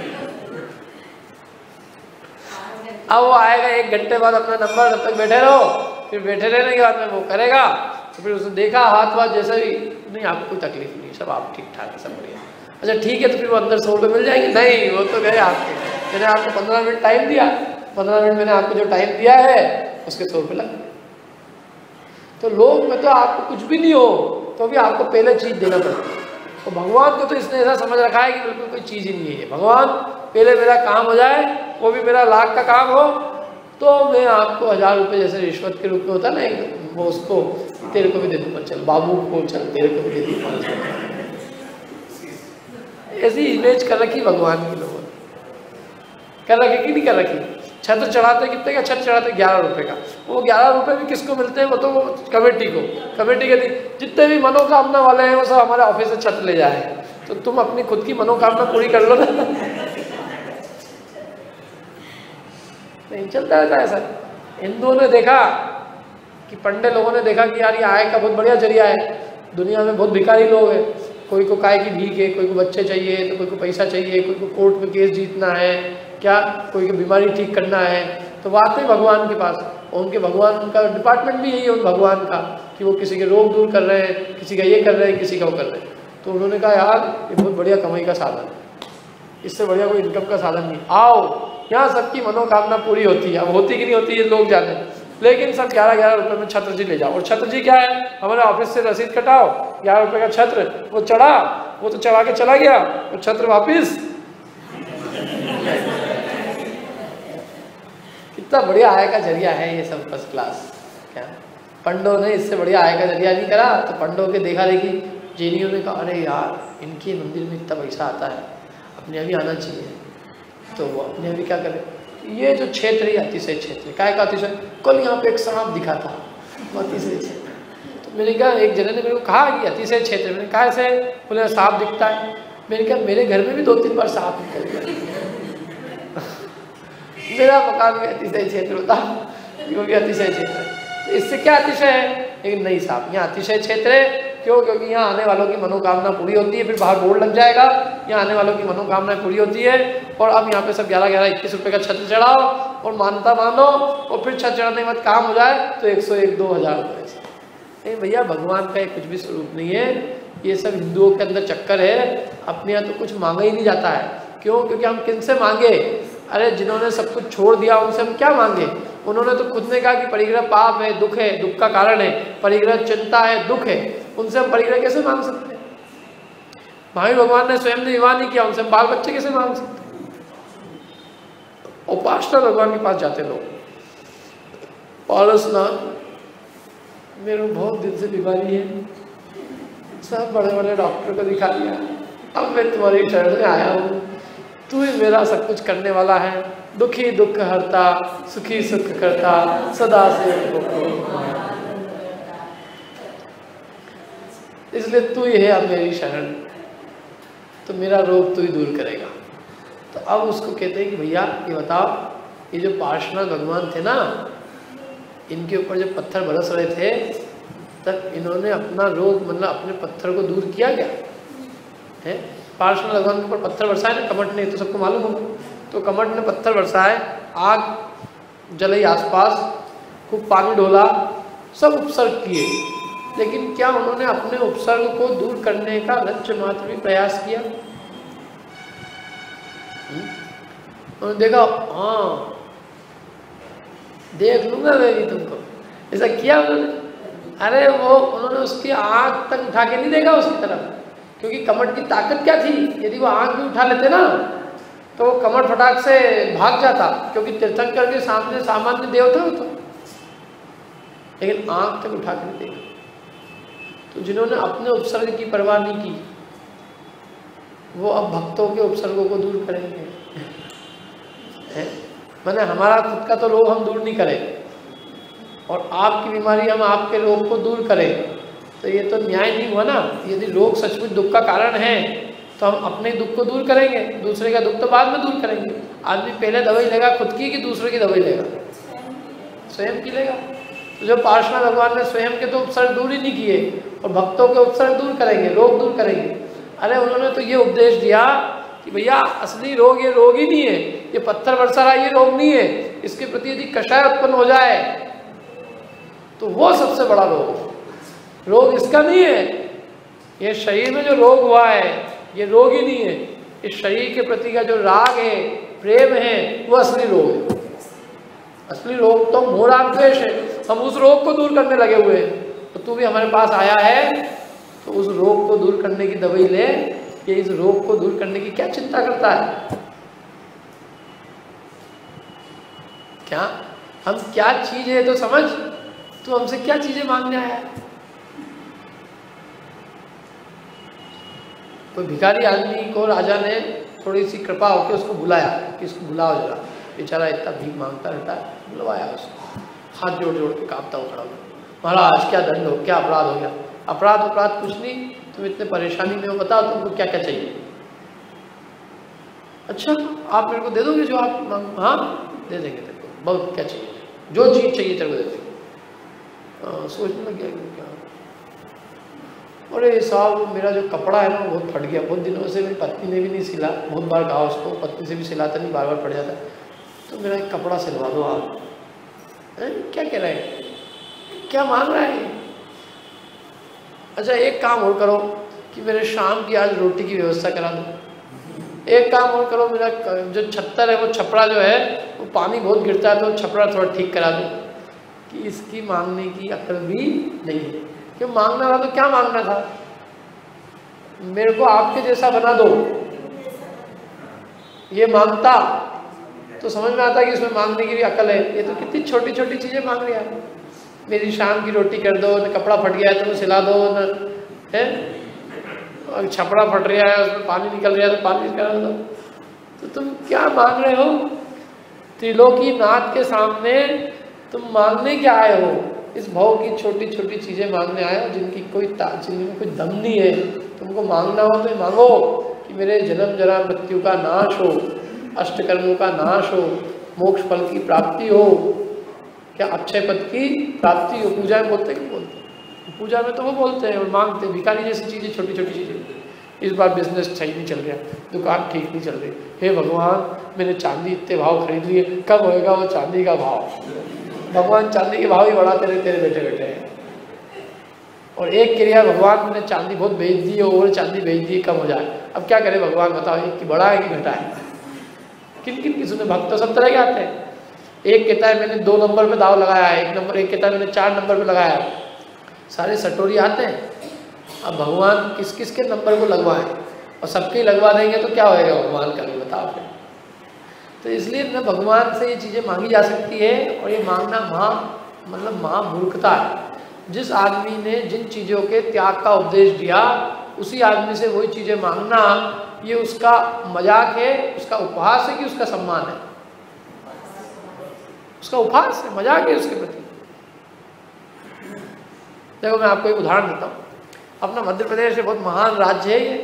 अब वो आएगा 1 घंटे बाद अपना नंबर, तब तक बैठे रहो, फिर बैठे रहने के बाद में वो करेगा, तो फिर उसने देखा हाथ वाथ जैसे भी, नहीं आपको कोई तकलीफ नहीं, सब आप ठीक ठाक है, सब बढ़िया। अच्छा ठीक है, तो फिर वो अंदर 100 रुपये मिल जाएंगे? नहीं, वो तो गए आपके, मैंने आपको 15 मिनट टाइम दिया, 15 मिनट मैंने आपको जो टाइम दिया है उसके 100 रुपये लग। तो लोग में तो आपको कुछ भी नहीं हो तो भी आपको पहले चीज़ देना पड़ता है। तो भगवान को तो इसने ऐसा समझ रखा है कि बिल्कुल कोई चीज़ ही नहीं है। भगवान पहले मेरा काम हो जाए, वो भी मेरा लाख का काम हो, तो मैं आपको 1000 रुपये जैसे रिश्वत के रूप में होता है ना, वो उसको तेरे को भी दे दूँगा, चल बाबू को चल तेरे को भी दे दूँगा। ऐसी इमेज कर रखी भगवान की लोगों ने, कर रखी कि नहीं कर रखी। छत्र चढ़ाते कितने का? छत्र चढ़ाते 11 रुपये का। वो 11 रुपये भी किसको मिलते हैं? वो तो कमेटी को, कमेटी के जितने भी मनोकामना वाले हैं वो सब हमारे ऑफिस से छत्र ले जाए। तो तुम अपनी खुद की मनोकामना पूरी कर लो ना। नहीं चलता रहता ऐसा। हिंदुओं ने देखा कि पंडित लोगों ने देखा कि यार ये आय का बहुत बढ़िया जरिया है, दुनिया में बहुत भिखारी लोग हैं, कोई को काय की भीख है, कोई को बच्चे चाहिए, तो कोई को पैसा चाहिए, कोई को कोर्ट में केस जीतना है, क्या कोई की बीमारी ठीक करना है, तो वो आते हैं भगवान के पास। और उनके भगवान का डिपार्टमेंट भी यही है उन भगवान का कि वो किसी के रोग दूर कर रहे हैं, किसी का ये कर रहे हैं, किसी का वो कर रहे हैं। तो उन्होंने कहा यार ये बहुत बढ़िया कमाई का साधन है, इससे बढ़िया कोई इनकम का साधन नहीं, आओ यहाँ सबकी मनोकामना पूरी होती है। अब होती कि नहीं होती ये लोग जाने, लेकिन सब 11-11 रुपये में छत्र जी ले जाओ। और छत्र जी क्या है? हमारे ऑफिस से रसीद कटाओ, 11 रुपये का छत्र, वो चढ़ा, वो तो चढ़ा के चला गया, वो छत्र वापिस। कितना बढ़िया आय का जरिया है ये सब, फर्स्ट क्लास। क्या पंडों ने इससे बढ़िया आय का जरिया नहीं करा? तो पंडों के देखा देखी जैनियों ने कहा अरे यार इनके मंदिर में इतना पैसा आता है, अपने अभी आना चाहिए। तो वो अपने अभी क्या करे, ये जो क्षेत्र है अतिशय क्षेत्र, काय का अतिशय? कल यहाँ पे एक सांप दिखा था, वो अतिशय क्षेत्र। तो मैंने कहा, एक जने ने मेरे को कहा कि अतिशय क्षेत्र, मैंने कहा ऐसे? बोले सांप दिखता है। मैंने कहा मेरे घर में भी 2-3 बार सांप निकल गया। मेरा मकान में अतिशय क्षेत्र होता, वो भी अतिशय क्षेत्र है। तो इससे क्या अतिशय है? लेकिन नहीं साहब, यहाँ अतिशय क्षेत्र है। क्यों? क्योंकि यहाँ आने वालों की मनोकामना पूरी होती है। फिर बाहर बोर्ड लग जाएगा, यहाँ आने वालों की मनोकामना पूरी होती है। और अब यहाँ पे सब 11-11-21 रुपये का छत्र चढ़ाओ और मानता मानो, और फिर छत्र चढ़ाने के बाद काम हो जाए तो 101-2,000 रुपये। नहीं भैया, भगवान का कुछ भी स्वरूप नहीं है, ये सब हिंदुओं के अंदर चक्कर है। अपने यहाँ तो कुछ मांगा ही नहीं जाता है। क्यों? क्योंकि हम किन से मांगे? अरे जिन्होंने सब कुछ छोड़ दिया उनसे हम क्या मांगे? उन्होंने तो खुद ने कहा कि परिग्रह पाप है, दुख है, दुख का कारण है, परिग्रह चिंता है, दुख है। उनसे हम परिग्रह कैसे मांग सकते हैं? महावीर भगवान ने स्वयं ने विवाह नहीं किया, उनसे हम बाल बच्चे कैसे मांग सकते? उपासना भगवान के पास जाते लोग, पारसनाथ मेरे बहुत दिन से बीमारी है, सब बड़े बड़े डॉक्टर को दिखा दिया, अब मैं तुम्हारी शरण में आया हूँ, तू ही मेरा सब कुछ करने वाला है, दुखी दुख हरता, सुखी सुख करता, सदा से इसलिए तू ही है अब मेरी शरण, तो मेरा रोग तू ही दूर करेगा। तो अब उसको कहते हैं कि भैया ये बताओ, ये जो पार्श्वनाथ भगवान थे ना, इनके ऊपर जब पत्थर बरस रहे थे तब इन्होंने अपना रोग मतलब अपने पत्थर को दूर किया क्या है? पार्श्वनाथ भगवान के ऊपर पत्थर बरसाए ना कमट ने, तो सबको मालूम होगा। तो कमट ने पत्थर बरसाए, आग जलाई आसपास, खूब पानी डोला, सब उपसर्ग किए, लेकिन क्या उन्होंने अपने उपसर्ग को दूर करने का लंच मात्र भी प्रयास किया? उन्होंने देखा हाँ देख लूंगा मैं भी तुमको, ऐसा किया उन्होंने? अरे वो उन्होंने उसकी आँख तक उठा के नहीं देखा उसकी तरफ, क्योंकि कमट की ताकत क्या थी? यदि वो आँख भी उठा लेते ना तो वो कमट फटाक से भाग जाता, क्योंकि तीर्थंकर के सामने सामान्य देव था वो तो, लेकिन आँख तक उठा के नहीं देखा। तो जिन्होंने अपने उपसर्ग की परवाह नहीं की, वो अब भक्तों के उपसर्गों को दूर करेंगे। मैंने हमारा खुद का तो रोग हम दूर नहीं करें, और आपकी बीमारी हम आपके रोग को दूर करें, तो ये तो न्याय नहीं हुआ ना। यदि रोग सचमुच दुख का कारण है तो हम अपने दुख को दूर करेंगे, दूसरे का दुख तो बाद में दूर करेंगे। आदमी पहले दवाई लेगा खुद की कि दूसरे की दवाई लेगा? स्वयं की लेगा। तो जो पार्श्वनाथ भगवान ने स्वयं के तो उपसर्ग दूर ही नहीं किए और भक्तों के उपसर्ग दूर करेंगे, रोग दूर करेंगे। अरे उन्होंने तो ये उपदेश दिया कि भैया असली रोग ये रोग ही नहीं है, ये पत्थर बरसा रहा ये रोग नहीं है, इसके प्रति यदि कषाय उत्पन्न हो जाए तो वो सबसे बड़ा रोग। रोग इसका नहीं है, ये शरीर में जो रोग हुआ है ये रोग ही नहीं है, इस शरीर के प्रति का जो राग है, प्रेम है, वो असली रोग है। असली रोग तो मोह राग द्वेष है, हम उस रोग को दूर करने लगे हुए हैं। तो तू भी हमारे पास आया है तो उस रोग को दूर करने की दवाई ले, ये इस रोग को दूर करने की क्या चिंता करता है? क्या हम क्या चीज है तो समझ, तू हमसे क्या चीजें मांगने आया है? कोई भिखारी आदमी को राजा ने थोड़ी सी कृपा होकर उसको बुलाया कि इसको बुलाओ जरा, बेचारा इतना भीख मांगता रहता है। बुलवाया उसको, हाथ जोड़ जोड़ के कांपता हुआ खड़ा हुआ, महाराज क्या दंड हो, क्या अपराध हो गया? अपराध कुछ नहीं, तुम इतने परेशानी में हो, बताओ तुमको क्या क्या चाहिए? अच्छा आप मेरे को दे दोगे जो आप मांग? हाँ दे देंगे तेरे को, बहुत क्या चाहिए, जो चीज़ चाहिए तेरे को दे देंगे। सोचने लग गया क्या, अरे साहब मेरा जो कपड़ा है ना बहुत फट गया, बहुत दिनों से मेरी पत्नी ने भी नहीं सिला, बहुत बार कहा उसको, पत्नी से भी सिलाता नहीं, बार बार फट जाता, तो मेरा एक कपड़ा सिलवा दो आप। क्या कह रहा है, क्या मांग रहा है? अच्छा एक काम और करो कि मेरे शाम की आज रोटी की व्यवस्था करा दो। एक काम और करो, मेरा जो छत्तर है वो छपरा जो है वो पानी बहुत गिरता है, तो छपरा थोड़ा ठीक करा दो। कि इसकी मांगने की अक्ल भी नहीं है, क्यों मांगना था तो क्या मांगना था? मेरे को आपके जैसा बना दो। ये मांगता तो समझ में आता कि इसमें मांगने की भी अकल है। ये तो कितनी छोटी छोटी चीजें मांग रही है, मेरी शाम की रोटी कर दो, न कपड़ा फट गया है तो सिला दो, न है और छपड़ा फट रहा है उसमें पानी निकल रहा है तो पानी करा दो। तो तुम क्या मांग रहे हो? त्रिलोकी नाथ के सामने तुम मांगने क्या आए हो? इस भाव की छोटी छोटी चीजें मांगने आए हो जिनकी जिनमें कोई दम नहीं है। तुमको मांगना हो तो मांगो कि मेरे जन्म जरा मृत्यु का नाश हो, अष्टकर्मों का नाश हो, मोक्ष फल की प्राप्ति हो, क्या अक्षय पद की प्राप्ति हो। पूजा में बोलते हैं, बोलते हैं पूजा में तो वो बोलते हैं और मांगते हैं भिखारी जैसी चीज़ें, छोटी छोटी चीज़ें। इस बार बिजनेस सही नहीं चल रहा, दुकान ठीक नहीं चल रही, हे भगवान मैंने चांदी इतने भाव खरीद लिए, कब होएगा वो चांदी का भाव? भगवान चांदी के भाव ही बढ़ाते रहते हैं बैठे बैठे हैं। और एक क्रिया भगवान मैंने चांदी बहुत बेच दी है, और चांदी बेच दी कम हो जाए, अब क्या करे भगवान बताओ, एक की बढ़ा है कि घटा है? किन किन की सुने, भक्त तो सब तरह के आते हैं। एक कहता है मैंने 2 नंबर पे दाव लगाया है, एक कहता है मैंने 4 नंबर पे लगाया है। सारे सटोरी आते हैं। अब भगवान किस किस के नंबर को लगवाएं, और सबके लगवा देंगे तो क्या होएगा भगवान का भी बताओ फिर। तो इसलिए न भगवान से ये चीज़ें मांगी जा सकती है, और ये मांगना महामूर्खता है। जिस आदमी ने जिन चीज़ों के त्याग का उपदेश दिया उसी आदमी से वही चीज़ें मांगना, ये उसका मजाक है, उसका उपहास है कि उसका सम्मान है? उसका उपहास है, मजाक है उसके प्रति। देखो मैं आपको एक उदाहरण देता हूँ। अपना मध्य प्रदेश बहुत महान राज्य है ये,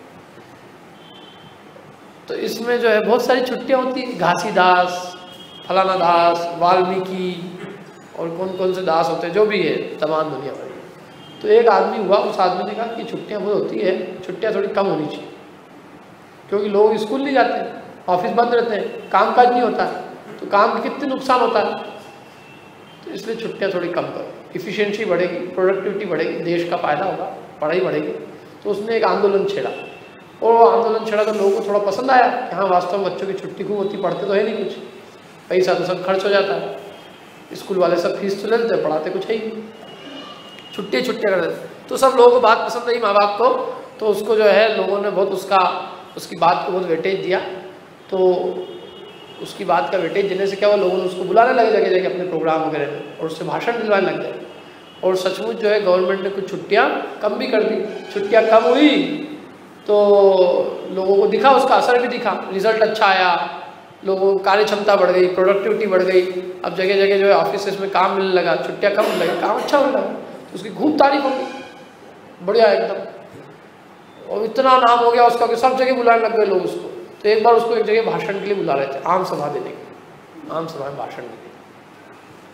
तो इसमें जो है बहुत सारी छुट्टियाँ होती हैं। घासीदास, फलाना दास, वाल्मीकि और कौन कौन से दास होते हैं, जो भी है तमाम दुनिया भर। तो एक आदमी हुआ, उस आदमी ने कहा कि छुट्टियाँ बहुत होती है, छुट्टियाँ थोड़ी कम होनी चाहिए, क्योंकि लोग स्कूल नहीं जाते हैं, ऑफिस बंद रहते हैं, काम काज नहीं होता है, तो काम का कितने नुकसान होता है। तो इसलिए छुट्टियाँ थोड़ी कम करो, इफ़िशियंसी बढ़ेगी, प्रोडक्टिविटी बढ़ेगी, देश का फायदा होगा, पढ़ाई बढ़ेगी। तो उसने एक आंदोलन छेड़ा, और वो आंदोलन छेड़ा तो लोगों को थोड़ा पसंद आया कि हाँ वास्तव में बच्चों की छुट्टी खूब होती, पढ़ते तो है नहीं कुछ, पैसा तो सब खर्च हो जाता है, स्कूल वाले सब फीस तो ले लेते, पढ़ाते कुछ है ही नहीं, छुट्टियाँ कर देते। तो सब लोगों को बात पसंद आई, माँ बाप को, तो उसको जो है लोगों ने बहुत उसकी बात को बहुत वेटेज दिया। तो उसकी बात का वेटेज देने से क्या हुआ, लोगों ने उसको बुलाने लगे जगह जगह अपने प्रोग्राम वगैरह में, और उससे भाषण दिलवाने लग गए। और सचमुच जो है गवर्नमेंट ने कुछ छुट्टियाँ कम भी कर दी। छुट्टियाँ कम हुई तो लोगों को दिखा, उसका असर भी दिखा, रिजल्ट अच्छा आया, लोगों की कार्य क्षमता बढ़ गई, प्रोडक्टिविटी बढ़ गई। अब जगह जगह जो है ऑफिस में काम मिलने लगा, छुट्टियाँ कम होने लगी, काम अच्छा होने लगा, तो उसकी खूब तारीफ होगी, बढ़िया एकदम। और इतना नाम हो गया उसका कि सब जगह बुलाने लग गए लोग उसको। तो एक बार उसको एक जगह भाषण के लिए बुला रहे थे, आम सभा देने के, आम सभा में भाषण देने।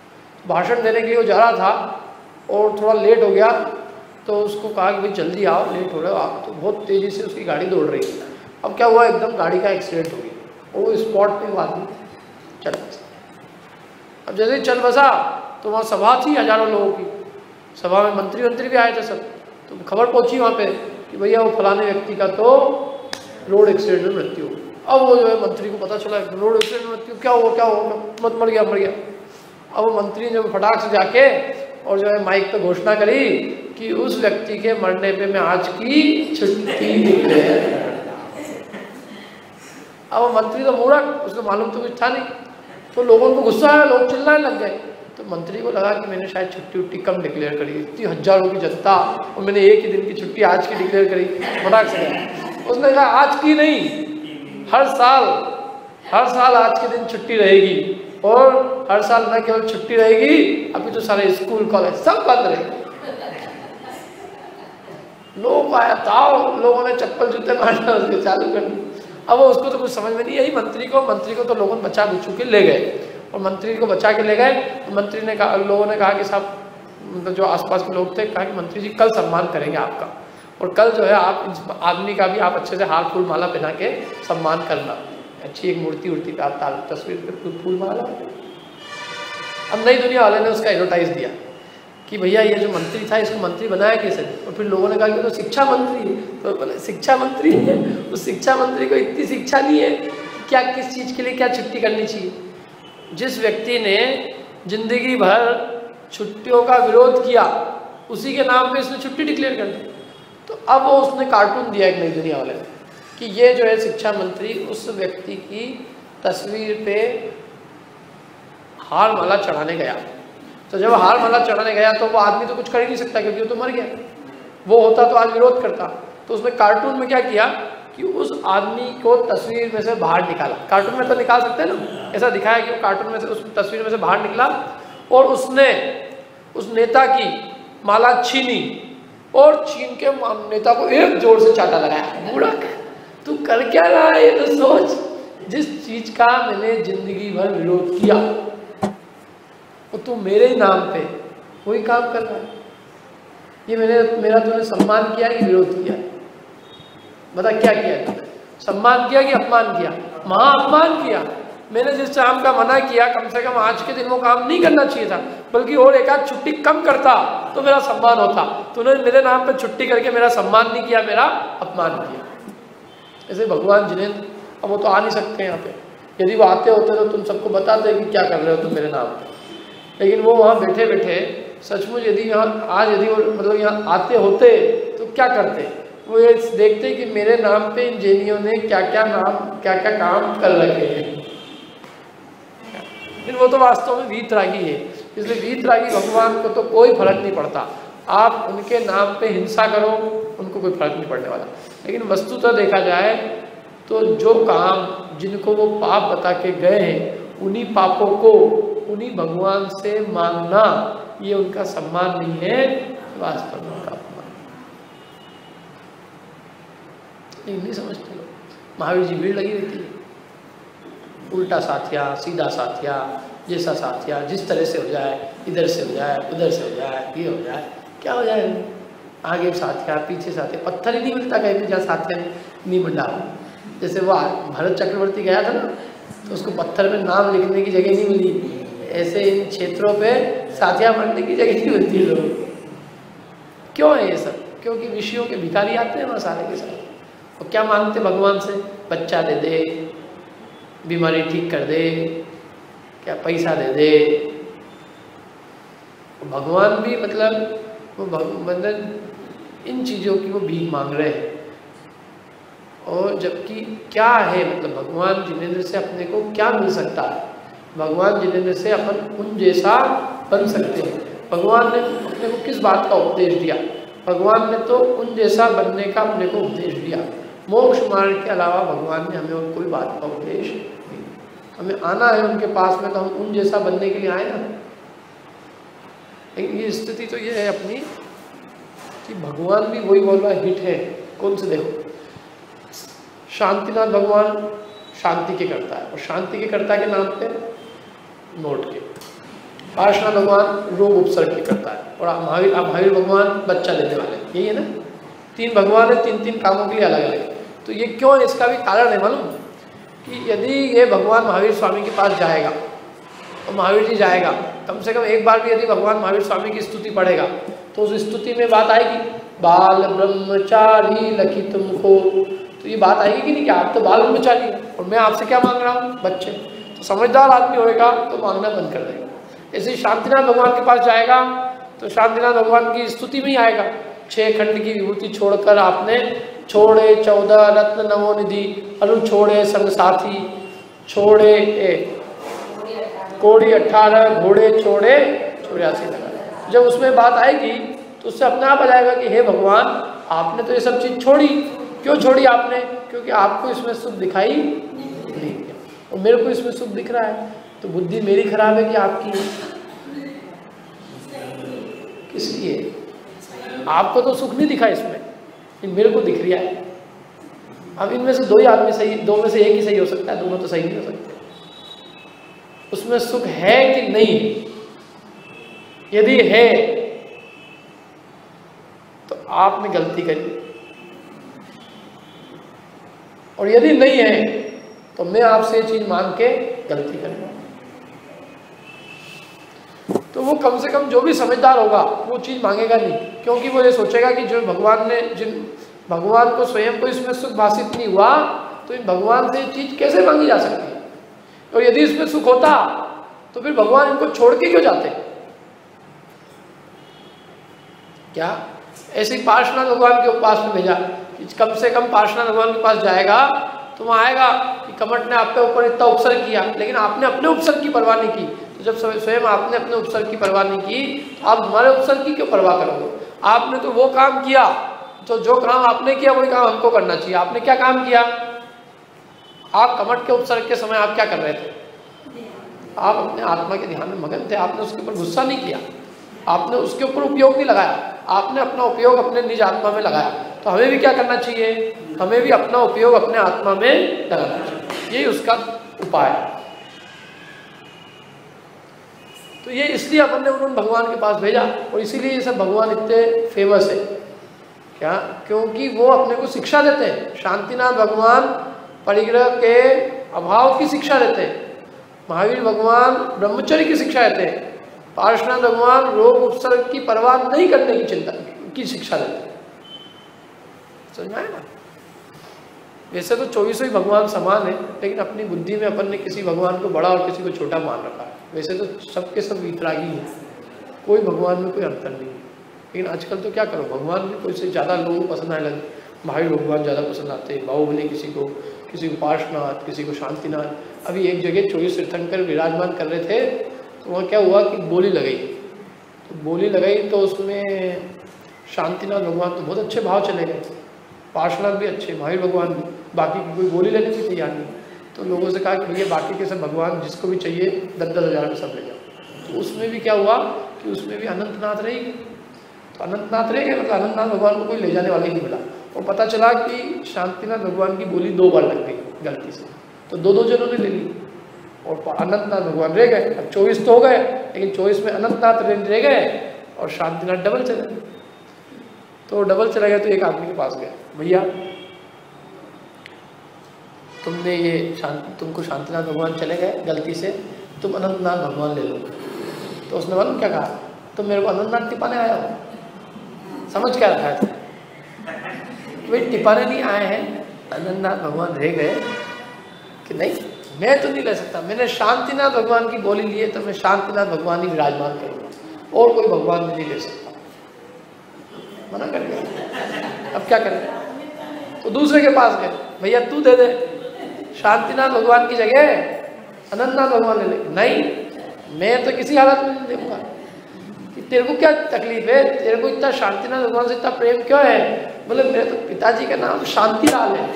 भाषण देने के लिए वो जा रहा था और थोड़ा लेट हो गया, तो उसको कहा कि भाई जल्दी आओ, लेट हो रहे हो आप। तो बहुत तेज़ी से उसकी गाड़ी दौड़ रही थी। अब क्या हुआ, एकदम गाड़ी का एक्सीडेंट हो गया और वो स्पॉट पे वो आदमी चल बसा। अब जैसे ही चल बसा तो वहाँ सभा थी हजारों लोगों की, सभा में मंत्री भी आए थे सब। तो खबर पहुंची वहाँ पे कि भैया वो फलाने व्यक्ति का तो रोड एक्सीडेंट में मृत्यु हो। अब वो जो है मंत्री को पता चला रोड एक्सीडेंट में मृत्यु, क्या हुआ, मत मर गया। अब वो मंत्री ने फटाक से जाके और जो है माइक पे घोषणा करी कि उस व्यक्ति के मरने पे मैं आज की छुट्टी डिक्लेयर। अब वो मंत्री तो मूर्ख, उसको मालूम तो कुछ था नहीं, तो लोगों को गुस्सा आया, लोग चिल्लाने लग गए। तो मंत्री को लगा कि मैंने शायद छुट्टी कम डिक्लेयर करी, इतनी हजारों की जनता और मैंने एक ही दिन की छुट्टी आज की डिक्लेयर करी, फटाक से गया। उसने कहा आज की नहीं, हर साल आज के दिन छुट्टी रहेगी, और हर साल न केवल छुट्टी रहेगी, अभी तो सारे स्कूल कॉलेज सब बंद रहेंगे। लोग आया ताव, लोगों ने चप्पल जूते मारना उसके चालू कर दी। अब वो उसको तो कुछ समझ में नहीं आई। मंत्री को तो लोगों ने बचा बुचू के ले गए, और मंत्री को बचा के ले गए। तो मंत्री ने कहा, लोगों ने कहा कि साहब, मतलब जो आसपास के लोग थे, कहा कि मंत्री जी कल सम्मान करेंगे आपका, और कल जो है आप इस आदमी का भी आप अच्छे से हार फूल माला पहना के सम्मान करना, अच्छी एक मूर्ति उर्ति पे आप तस्वीर पे फूल माला। अब नई दुनिया वाले ने उसका एडवर्टाइज दिया कि भैया ये जो मंत्री था इसको मंत्री बनाया कैसे। और फिर लोगों ने कहा कि तो शिक्षा मंत्री है। तो बोले शिक्षा मंत्री है, उस शिक्षा मंत्री को इतनी शिक्षा नहीं है क्या किस चीज़ के लिए क्या छुट्टी करनी चाहिए। जिस व्यक्ति ने जिंदगी भर छुट्टियों का विरोध किया, उसी के नाम पे इसने छुट्टी डिक्लेयर कर दी। तो अब वो उसने कार्टून दिया एक नई दुनिया वाले ने कि ये जो है शिक्षा मंत्री उस व्यक्ति की तस्वीर पे हार माला चढ़ाने गया। तो जब हार माला चढ़ाने गया तो वो आदमी तो कुछ कर ही नहीं सकता, क्योंकि वो तो मर गया। वो होता तो आज विरोध करता। तो उसने कार्टून में क्या किया कि उस आदमी को तस्वीर में से बाहर निकाला। कार्टून में तो निकाल सकते हैं ना, ऐसा दिखाया कि वो कार्टून में से उस तस्वीर में से बाहर निकला, और उसने उस नेता की माला छीनी, और छीन के नेता को एक जोर से चाटा लगाया। मूर्ख, तू कर क्या रहा है, ये तो सोच। जिस चीज का मैंने जिंदगी भर विरोध किया, वो तू मेरे ही नाम पे वही काम कर रहा है। ये मेरा तूने सम्मान किया कि विरोध किया? बता क्या किया तूने? सम्मान किया कि अपमान किया? महा अपमान किया। मैंने जिस काम का मना किया, कम से कम आज के दिन वो काम नहीं करना चाहिए था, बल्कि और एक आध छुट्टी कम करता तो मेरा सम्मान होता। तूने मेरे नाम पे छुट्टी करके मेरा सम्मान नहीं किया, मेरा अपमान किया। ऐसे भगवान जिनेंद्र, अब वो तो आ नहीं सकते यहाँ पे। यदि वो आते होते तो तुम सबको बताते कि क्या कर रहे हो तुम मेरे नाम पे। लेकिन वो वहाँ बैठे बैठे सचमुच यदि यहाँ आज यदि वो मतलब यहाँ आते होते तो क्या करते? वो ये देखते कि मेरे नाम पे इन जैनियों ने क्या क्या काम कर रखे हैं। लेकिन वो तो वास्तव में वीतरागी है। इसलिए वीतरागी भगवान को तो कोई फर्क नहीं पड़ता। आप उनके नाम पे हिंसा करो, उनको कोई फर्क नहीं पड़ने वाला। लेकिन वस्तुतः देखा जाए तो जो काम जिनको वो पाप बता के गए हैं, उन्हीं पापों को उन्हीं भगवान से मांगना, ये उनका सम्मान नहीं है, वास्तव में उनका अपमान। नहीं समझते लोग। महावीर जी भीड़ लगी रहती है, उल्टा साथिया, सीधा साथिया, जैसा साथिया, जिस तरह से हो जाए, इधर से हो जाए, उधर से हो जाए, ये हो जाए, क्या हो जाए, आगे साथिया, पीछे साथिया। पत्थर ही नहीं मिलता कहीं भी जहाँ साथिया नहीं बन डाला। जैसे वो भरत चक्रवर्ती गया था ना, तो उसको पत्थर में नाम लिखने की जगह नहीं मिली। ऐसे इन क्षेत्रों पे साथिया बनने की जगह नहीं मिलती है लोग। क्यों है ये सब? क्योंकि विषयों के भिखारी आते हैं वहाँ सारे के सारे। और क्या मांगते भगवान से? बच्चा दे दे, बीमारी ठीक कर दे, क्या पैसा दे दे। भगवान भी मतलब इन चीज़ों की वो भीख मांग रहे हैं। और जबकि क्या है मतलब भगवान जिनेंद्र से अपने को क्या मिल सकता है? भगवान जिनेंद्र से अपन उन जैसा बन सकते हैं। भगवान ने अपने को किस बात का उपदेश दिया? भगवान ने तो उन जैसा बनने का अपने को उपदेश दिया। मोक्ष मार्ग के अलावा भगवान ने हमें और कोई बात का उपदेश नहीं। हमें आना है उनके पास में, तो हम उन जैसा बनने के लिए आए ना। लेकिन ये स्थिति तो ये है अपनी कि भगवान भी वही बोल रहा हिट है। कौन से देखो, शांतिनाथ भगवान शांति के करता है, और शांति के कर्ता के नाम पे नोट के। पार्श्वनाथ भगवान रोग उपसर्ग की करता है, और महावीर भगवान बच्चा देने वाले, यही है ना। 3 भगवान है, 3 कामों के लिए अलग अलग। तो ये क्यों है, इसका भी कारण है मालूम, कि यदि ये भगवान महावीर स्वामी के पास जाएगा और महावीर जी जाएगा, कम से कम एक बार भी यदि भगवान महावीर स्वामी की स्तुति पढ़ेगा तो उस स्तुति में बात आएगी, बाल ब्रह्मचारी लखी तुमको, तो ये बात आएगी कि नहीं कि आप तो बाल ब्रह्मचारी हैं और मैं आपसे क्या मांग रहा हूँ, बच्चे। तो समझदार आदमी होएगा तो मांगना बंद कर देगा। ऐसे शांतिनाथ भगवान के पास जाएगा तो शांतिनाथ भगवान की स्तुति में ही आएगा, 6 खंड की विभूति छोड़कर आपने छोड़े 14 रत्न नवोनिधि, अरु छोड़े संग साथी, छोड़े कोड़ी 18 घोड़े छोड़े 84 लगा। जब उसमें बात आएगी तो उससे अपने आप आ जाएगा कि हे भगवान, आपने तो ये सब चीज़ छोड़ी, क्यों छोड़ी आपने? क्योंकि आपको इसमें सुख दिखाई नहीं दिया और मेरे को इसमें सुख दिख रहा है। तो बुद्धि मेरी खराब है कि आपकी? किसकी है? आपको तो सुख नहीं दिखा इसमें, मेरे को दिख रहा है। अब इनमें से 2 ही आदमी सही, 2 में से एक ही सही हो सकता है, दोनों तो सही नहीं हो सकते। उसमें सुख है कि नहीं है? यदि है तो आपने गलती करी, और यदि नहीं है तो मैं आपसे ये चीज मांग के गलती करूंगा। तो वो कम से कम जो भी समझदार होगा वो चीज मांगेगा नहीं, क्योंकि वो ये सोचेगा कि जो भगवान ने, जिन भगवान को स्वयं को इसमें सुख भाषित नहीं हुआ तो इन भगवान से ये चीज कैसे मांगी जा सकती है। और यदि इसमें सुख होता तो फिर भगवान इनको छोड़ के क्यों जाते? क्या ऐसे ही पार्श्वनाथ भगवान के पास में भेजा कि कम से कम पार्श्वनाथ भगवान के पास जाएगा तो वहाँ आएगा कि कमट ने आपके ऊपर इतना उपसर्ग किया, लेकिन आपने अपने उपसर्ग की परवाह नहीं की। तो जब स्वयं आपने अपने उपसर्ग की परवाह नहीं की तो आप हमारे उपसर्ग की क्यों परवाह करोगे? आपने तो वो काम किया, तो जो काम आपने किया वही काम हमको करना चाहिए। आपने क्या काम किया? आप कमट के उपसर्ग के समय आप क्या कर रहे थे? आप अपने आत्मा के ध्यान में मगन थे। आपने उसके ऊपर गुस्सा नहीं किया, आपने उसके ऊपर उपयोग नहीं लगाया, आपने अपना उपयोग अपने निज आत्मा में लगाया। तो हमें भी क्या करना चाहिए? हमें भी अपना उपयोग अपने आत्मा में लगाना चाहिए। यही उसका उपाय है। तो ये इसलिए अपन ने उन्होंने भगवान के पास भेजा, और इसीलिए ये सब भगवान इतने फेमस है। क्या? क्योंकि वो अपने को शिक्षा देते हैं। शांतिनाथ भगवान परिग्रह के अभाव की शिक्षा देते हैं, महावीर भगवान ब्रह्मचर्य की शिक्षा देते हैं, पार्श्वनाथ भगवान रोग उपसर्ग की परवाह नहीं करने की चिंता की शिक्षा देते हैं। समझ में आया ना? वैसे तो 24 ही भगवान समान है, लेकिन अपनी बुद्धि में अपन ने किसी भगवान को बड़ा और किसी को छोटा मान रखा है। वैसे तो सबके सब वितरागी हैं, कोई भगवान में कोई अंतर नहीं है। लेकिन आजकल तो क्या करो, भगवान भी कोई से ज़्यादा लोगों को पसंद आने लगे। महावीर भगवान ज़्यादा पसंद आते हैं, बाहुबली किसी को पार्श्वनाथ, किसी को शांतिनाथ। अभी एक जगह 24 तीर्थंकर विराजमान कर रहे थे, तो वहाँ क्या हुआ कि बोली लगाई। तो बोली लगाई तो उसमें शांतिनाथ भगवान तो बहुत अच्छे भाव चले गए, पार्श्वनाथ भी अच्छे, महावीर भगवान भी, बाकी कोई बोली लेने की तैयार नहीं। तो लोगों से कहा कि भैया बाकी के सब भगवान जिसको भी चाहिए 10-10 हज़ार में सब ले जाओ। तो उसमें भी क्या हुआ कि उसमें भी अनंतनाथ रह गए। तो अनंतनाथ रह गए, मतलब अनंतनाथ भगवान को कोई ले जाने वाला ही नहीं मिला। और पता चला कि शांतिनाथ भगवान की बोली 2 बार लग गई गलती से, तो 2-2 जनों ने ले ली और अनंतनाथ भगवान रह गए। अब 24 तो हो गए, लेकिन 24 में अनंतनाथ रह गए और शांतिनाथ डबल चले गए। तो डबल चला गया तो एक आदमी के पास गया, भैया तुमने ये तुमको शांतिनाथ भगवान चले गए गलती से, तुम अनंतनाथ भगवान ले लो। तो उसने मालूम क्या कहा? तुम मेरे को अनंतनाथ टिपाने आया हो? समझ क्या रखा है? भाई टिपाने नहीं आए हैं, अनंतनाथ भगवान रह गए कि नहीं, मैं तो नहीं ले सकता, मैंने शांतिनाथ भगवान की बोली ली है तो मैं शांतिनाथ भगवान ही विराजमान करूँगा और कोई भगवान नहीं ले सकता। मना कर दिया। अब क्या करें? तो दूसरे के पास गए, भैया तू दे दे, शांतिनाथ भगवान की जगह अनंतनाथ भगवान ले ले। नहीं, मैं तो किसी हालत में नहीं दूंगा। कि तेरे को क्या तकलीफ है? तेरे को इतना शांतिनाथ भगवान से इतना प्रेम क्यों है? बोले मेरे तो पिताजी का नाम शांतिलाल है।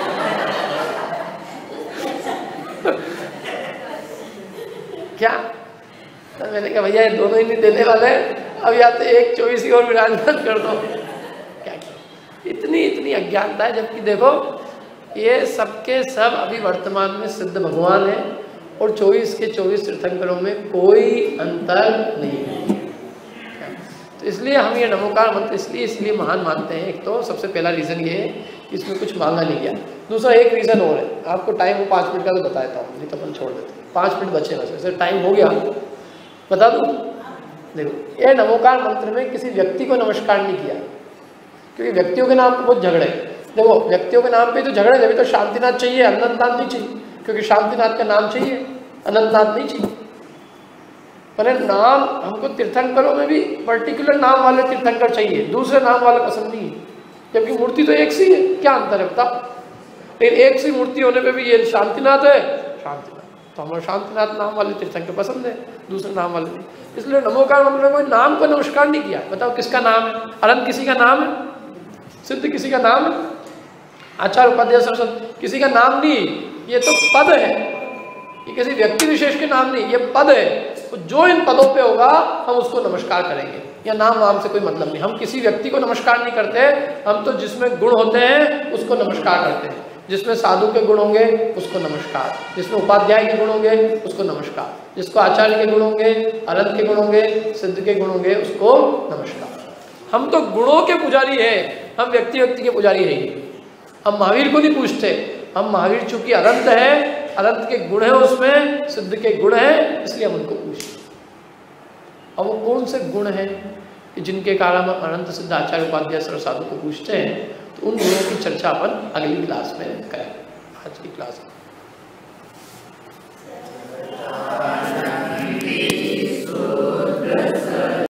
क्या? तो मैंने कहा भैया ये दोनों ही नहीं देने वाले, अब या तो एक 24 ही और विराजमान कर दो। क्या इतनी अज्ञानता है, जबकि देखो ये सबके सब अभी वर्तमान में सिद्ध भगवान है और 24 के 24 तीर्थंकरों में कोई अंतर नहीं है। तो इसलिए हम ये नमोकार मंत्र इसलिए महान मानते हैं। एक तो सबसे पहला रीज़न ये है कि इसमें कुछ मांगा नहीं गया। दूसरा एक रीज़न और है, आपको टाइम 5 मिनट का तो बता देता हूँ, नहीं तो अपन छोड़ देते हैं। 5 मिनट बचे बस, वैसे टाइम हो गया, बता दूँ। देखो ये नमोकार मंत्र में किसी व्यक्ति को नमस्कार नहीं किया, क्योंकि व्यक्तियों के नाम पर बहुत झगड़े। देखो व्यक्तियों के नाम पे तो झगड़े, जब तो शांतिनाथ चाहिए, अनंतनाथ नहीं चाहिए, क्योंकि शांतिनाथ का नाम चाहिए, अनंतनाथ नहीं चाहिए। पर नाम हमको तीर्थंकरों में भी पर्टिकुलर नाम वाले तीर्थंकर चाहिए, दूसरे नाम वाले पसंद नहीं है। जबकि मूर्ति तो एक सी है, क्या अंतर है बता। लेकिन एक सी मूर्ति होने पे भी ये शांतिनाथ है, शांतिनाथ तो हमारा शांतिनाथ नाम वाले तीर्थंकर पसंद है, दूसरे नाम वाले नहीं। इसलिए नमोकार मंत्र में कोई नाम को नमस्कार नहीं किया। बताओ किसका नाम है? अनंत किसी का नाम है, सिद्ध किसी का नाम है, आचार्य उपाध्याय सरस्वती किसी का नाम नहीं। ये तो पद है, ये किसी व्यक्ति विशेष के नाम नहीं, ये पद है। तो जो इन पदों पे होगा हम उसको नमस्कार करेंगे। या नाम वाम से कोई मतलब नहीं, हम किसी व्यक्ति को नमस्कार नहीं करते, हम तो जिसमें गुण होते हैं उसको नमस्कार करते हैं। जिसमें साधु के गुण होंगे उसको नमस्कार, जिसमें उपाध्याय के गुण होंगे उसको नमस्कार, जिसको आचार्य के गुण होंगे, अनंत के गुण होंगे, सिद्ध के गुण होंगे, उसको नमस्कार। हम तो गुणों के पुजारी है, हम व्यक्ति के पुजारी नहीं। हम महावीर को नहीं पूछते, हम महावीर चूंकि अनंत है, अनंत के गुण है, उसमें सिद्ध के गुण है, इसलिए हम उनको पूछते। अब वो कौन से गुण हैं कि जिनके कारण हम अनंत सिद्ध आचार्य उपाध्याय सर्व साधु को पूछते हैं, तो उन गुणों की चर्चा अपन अगली क्लास में करें। आज की क्लास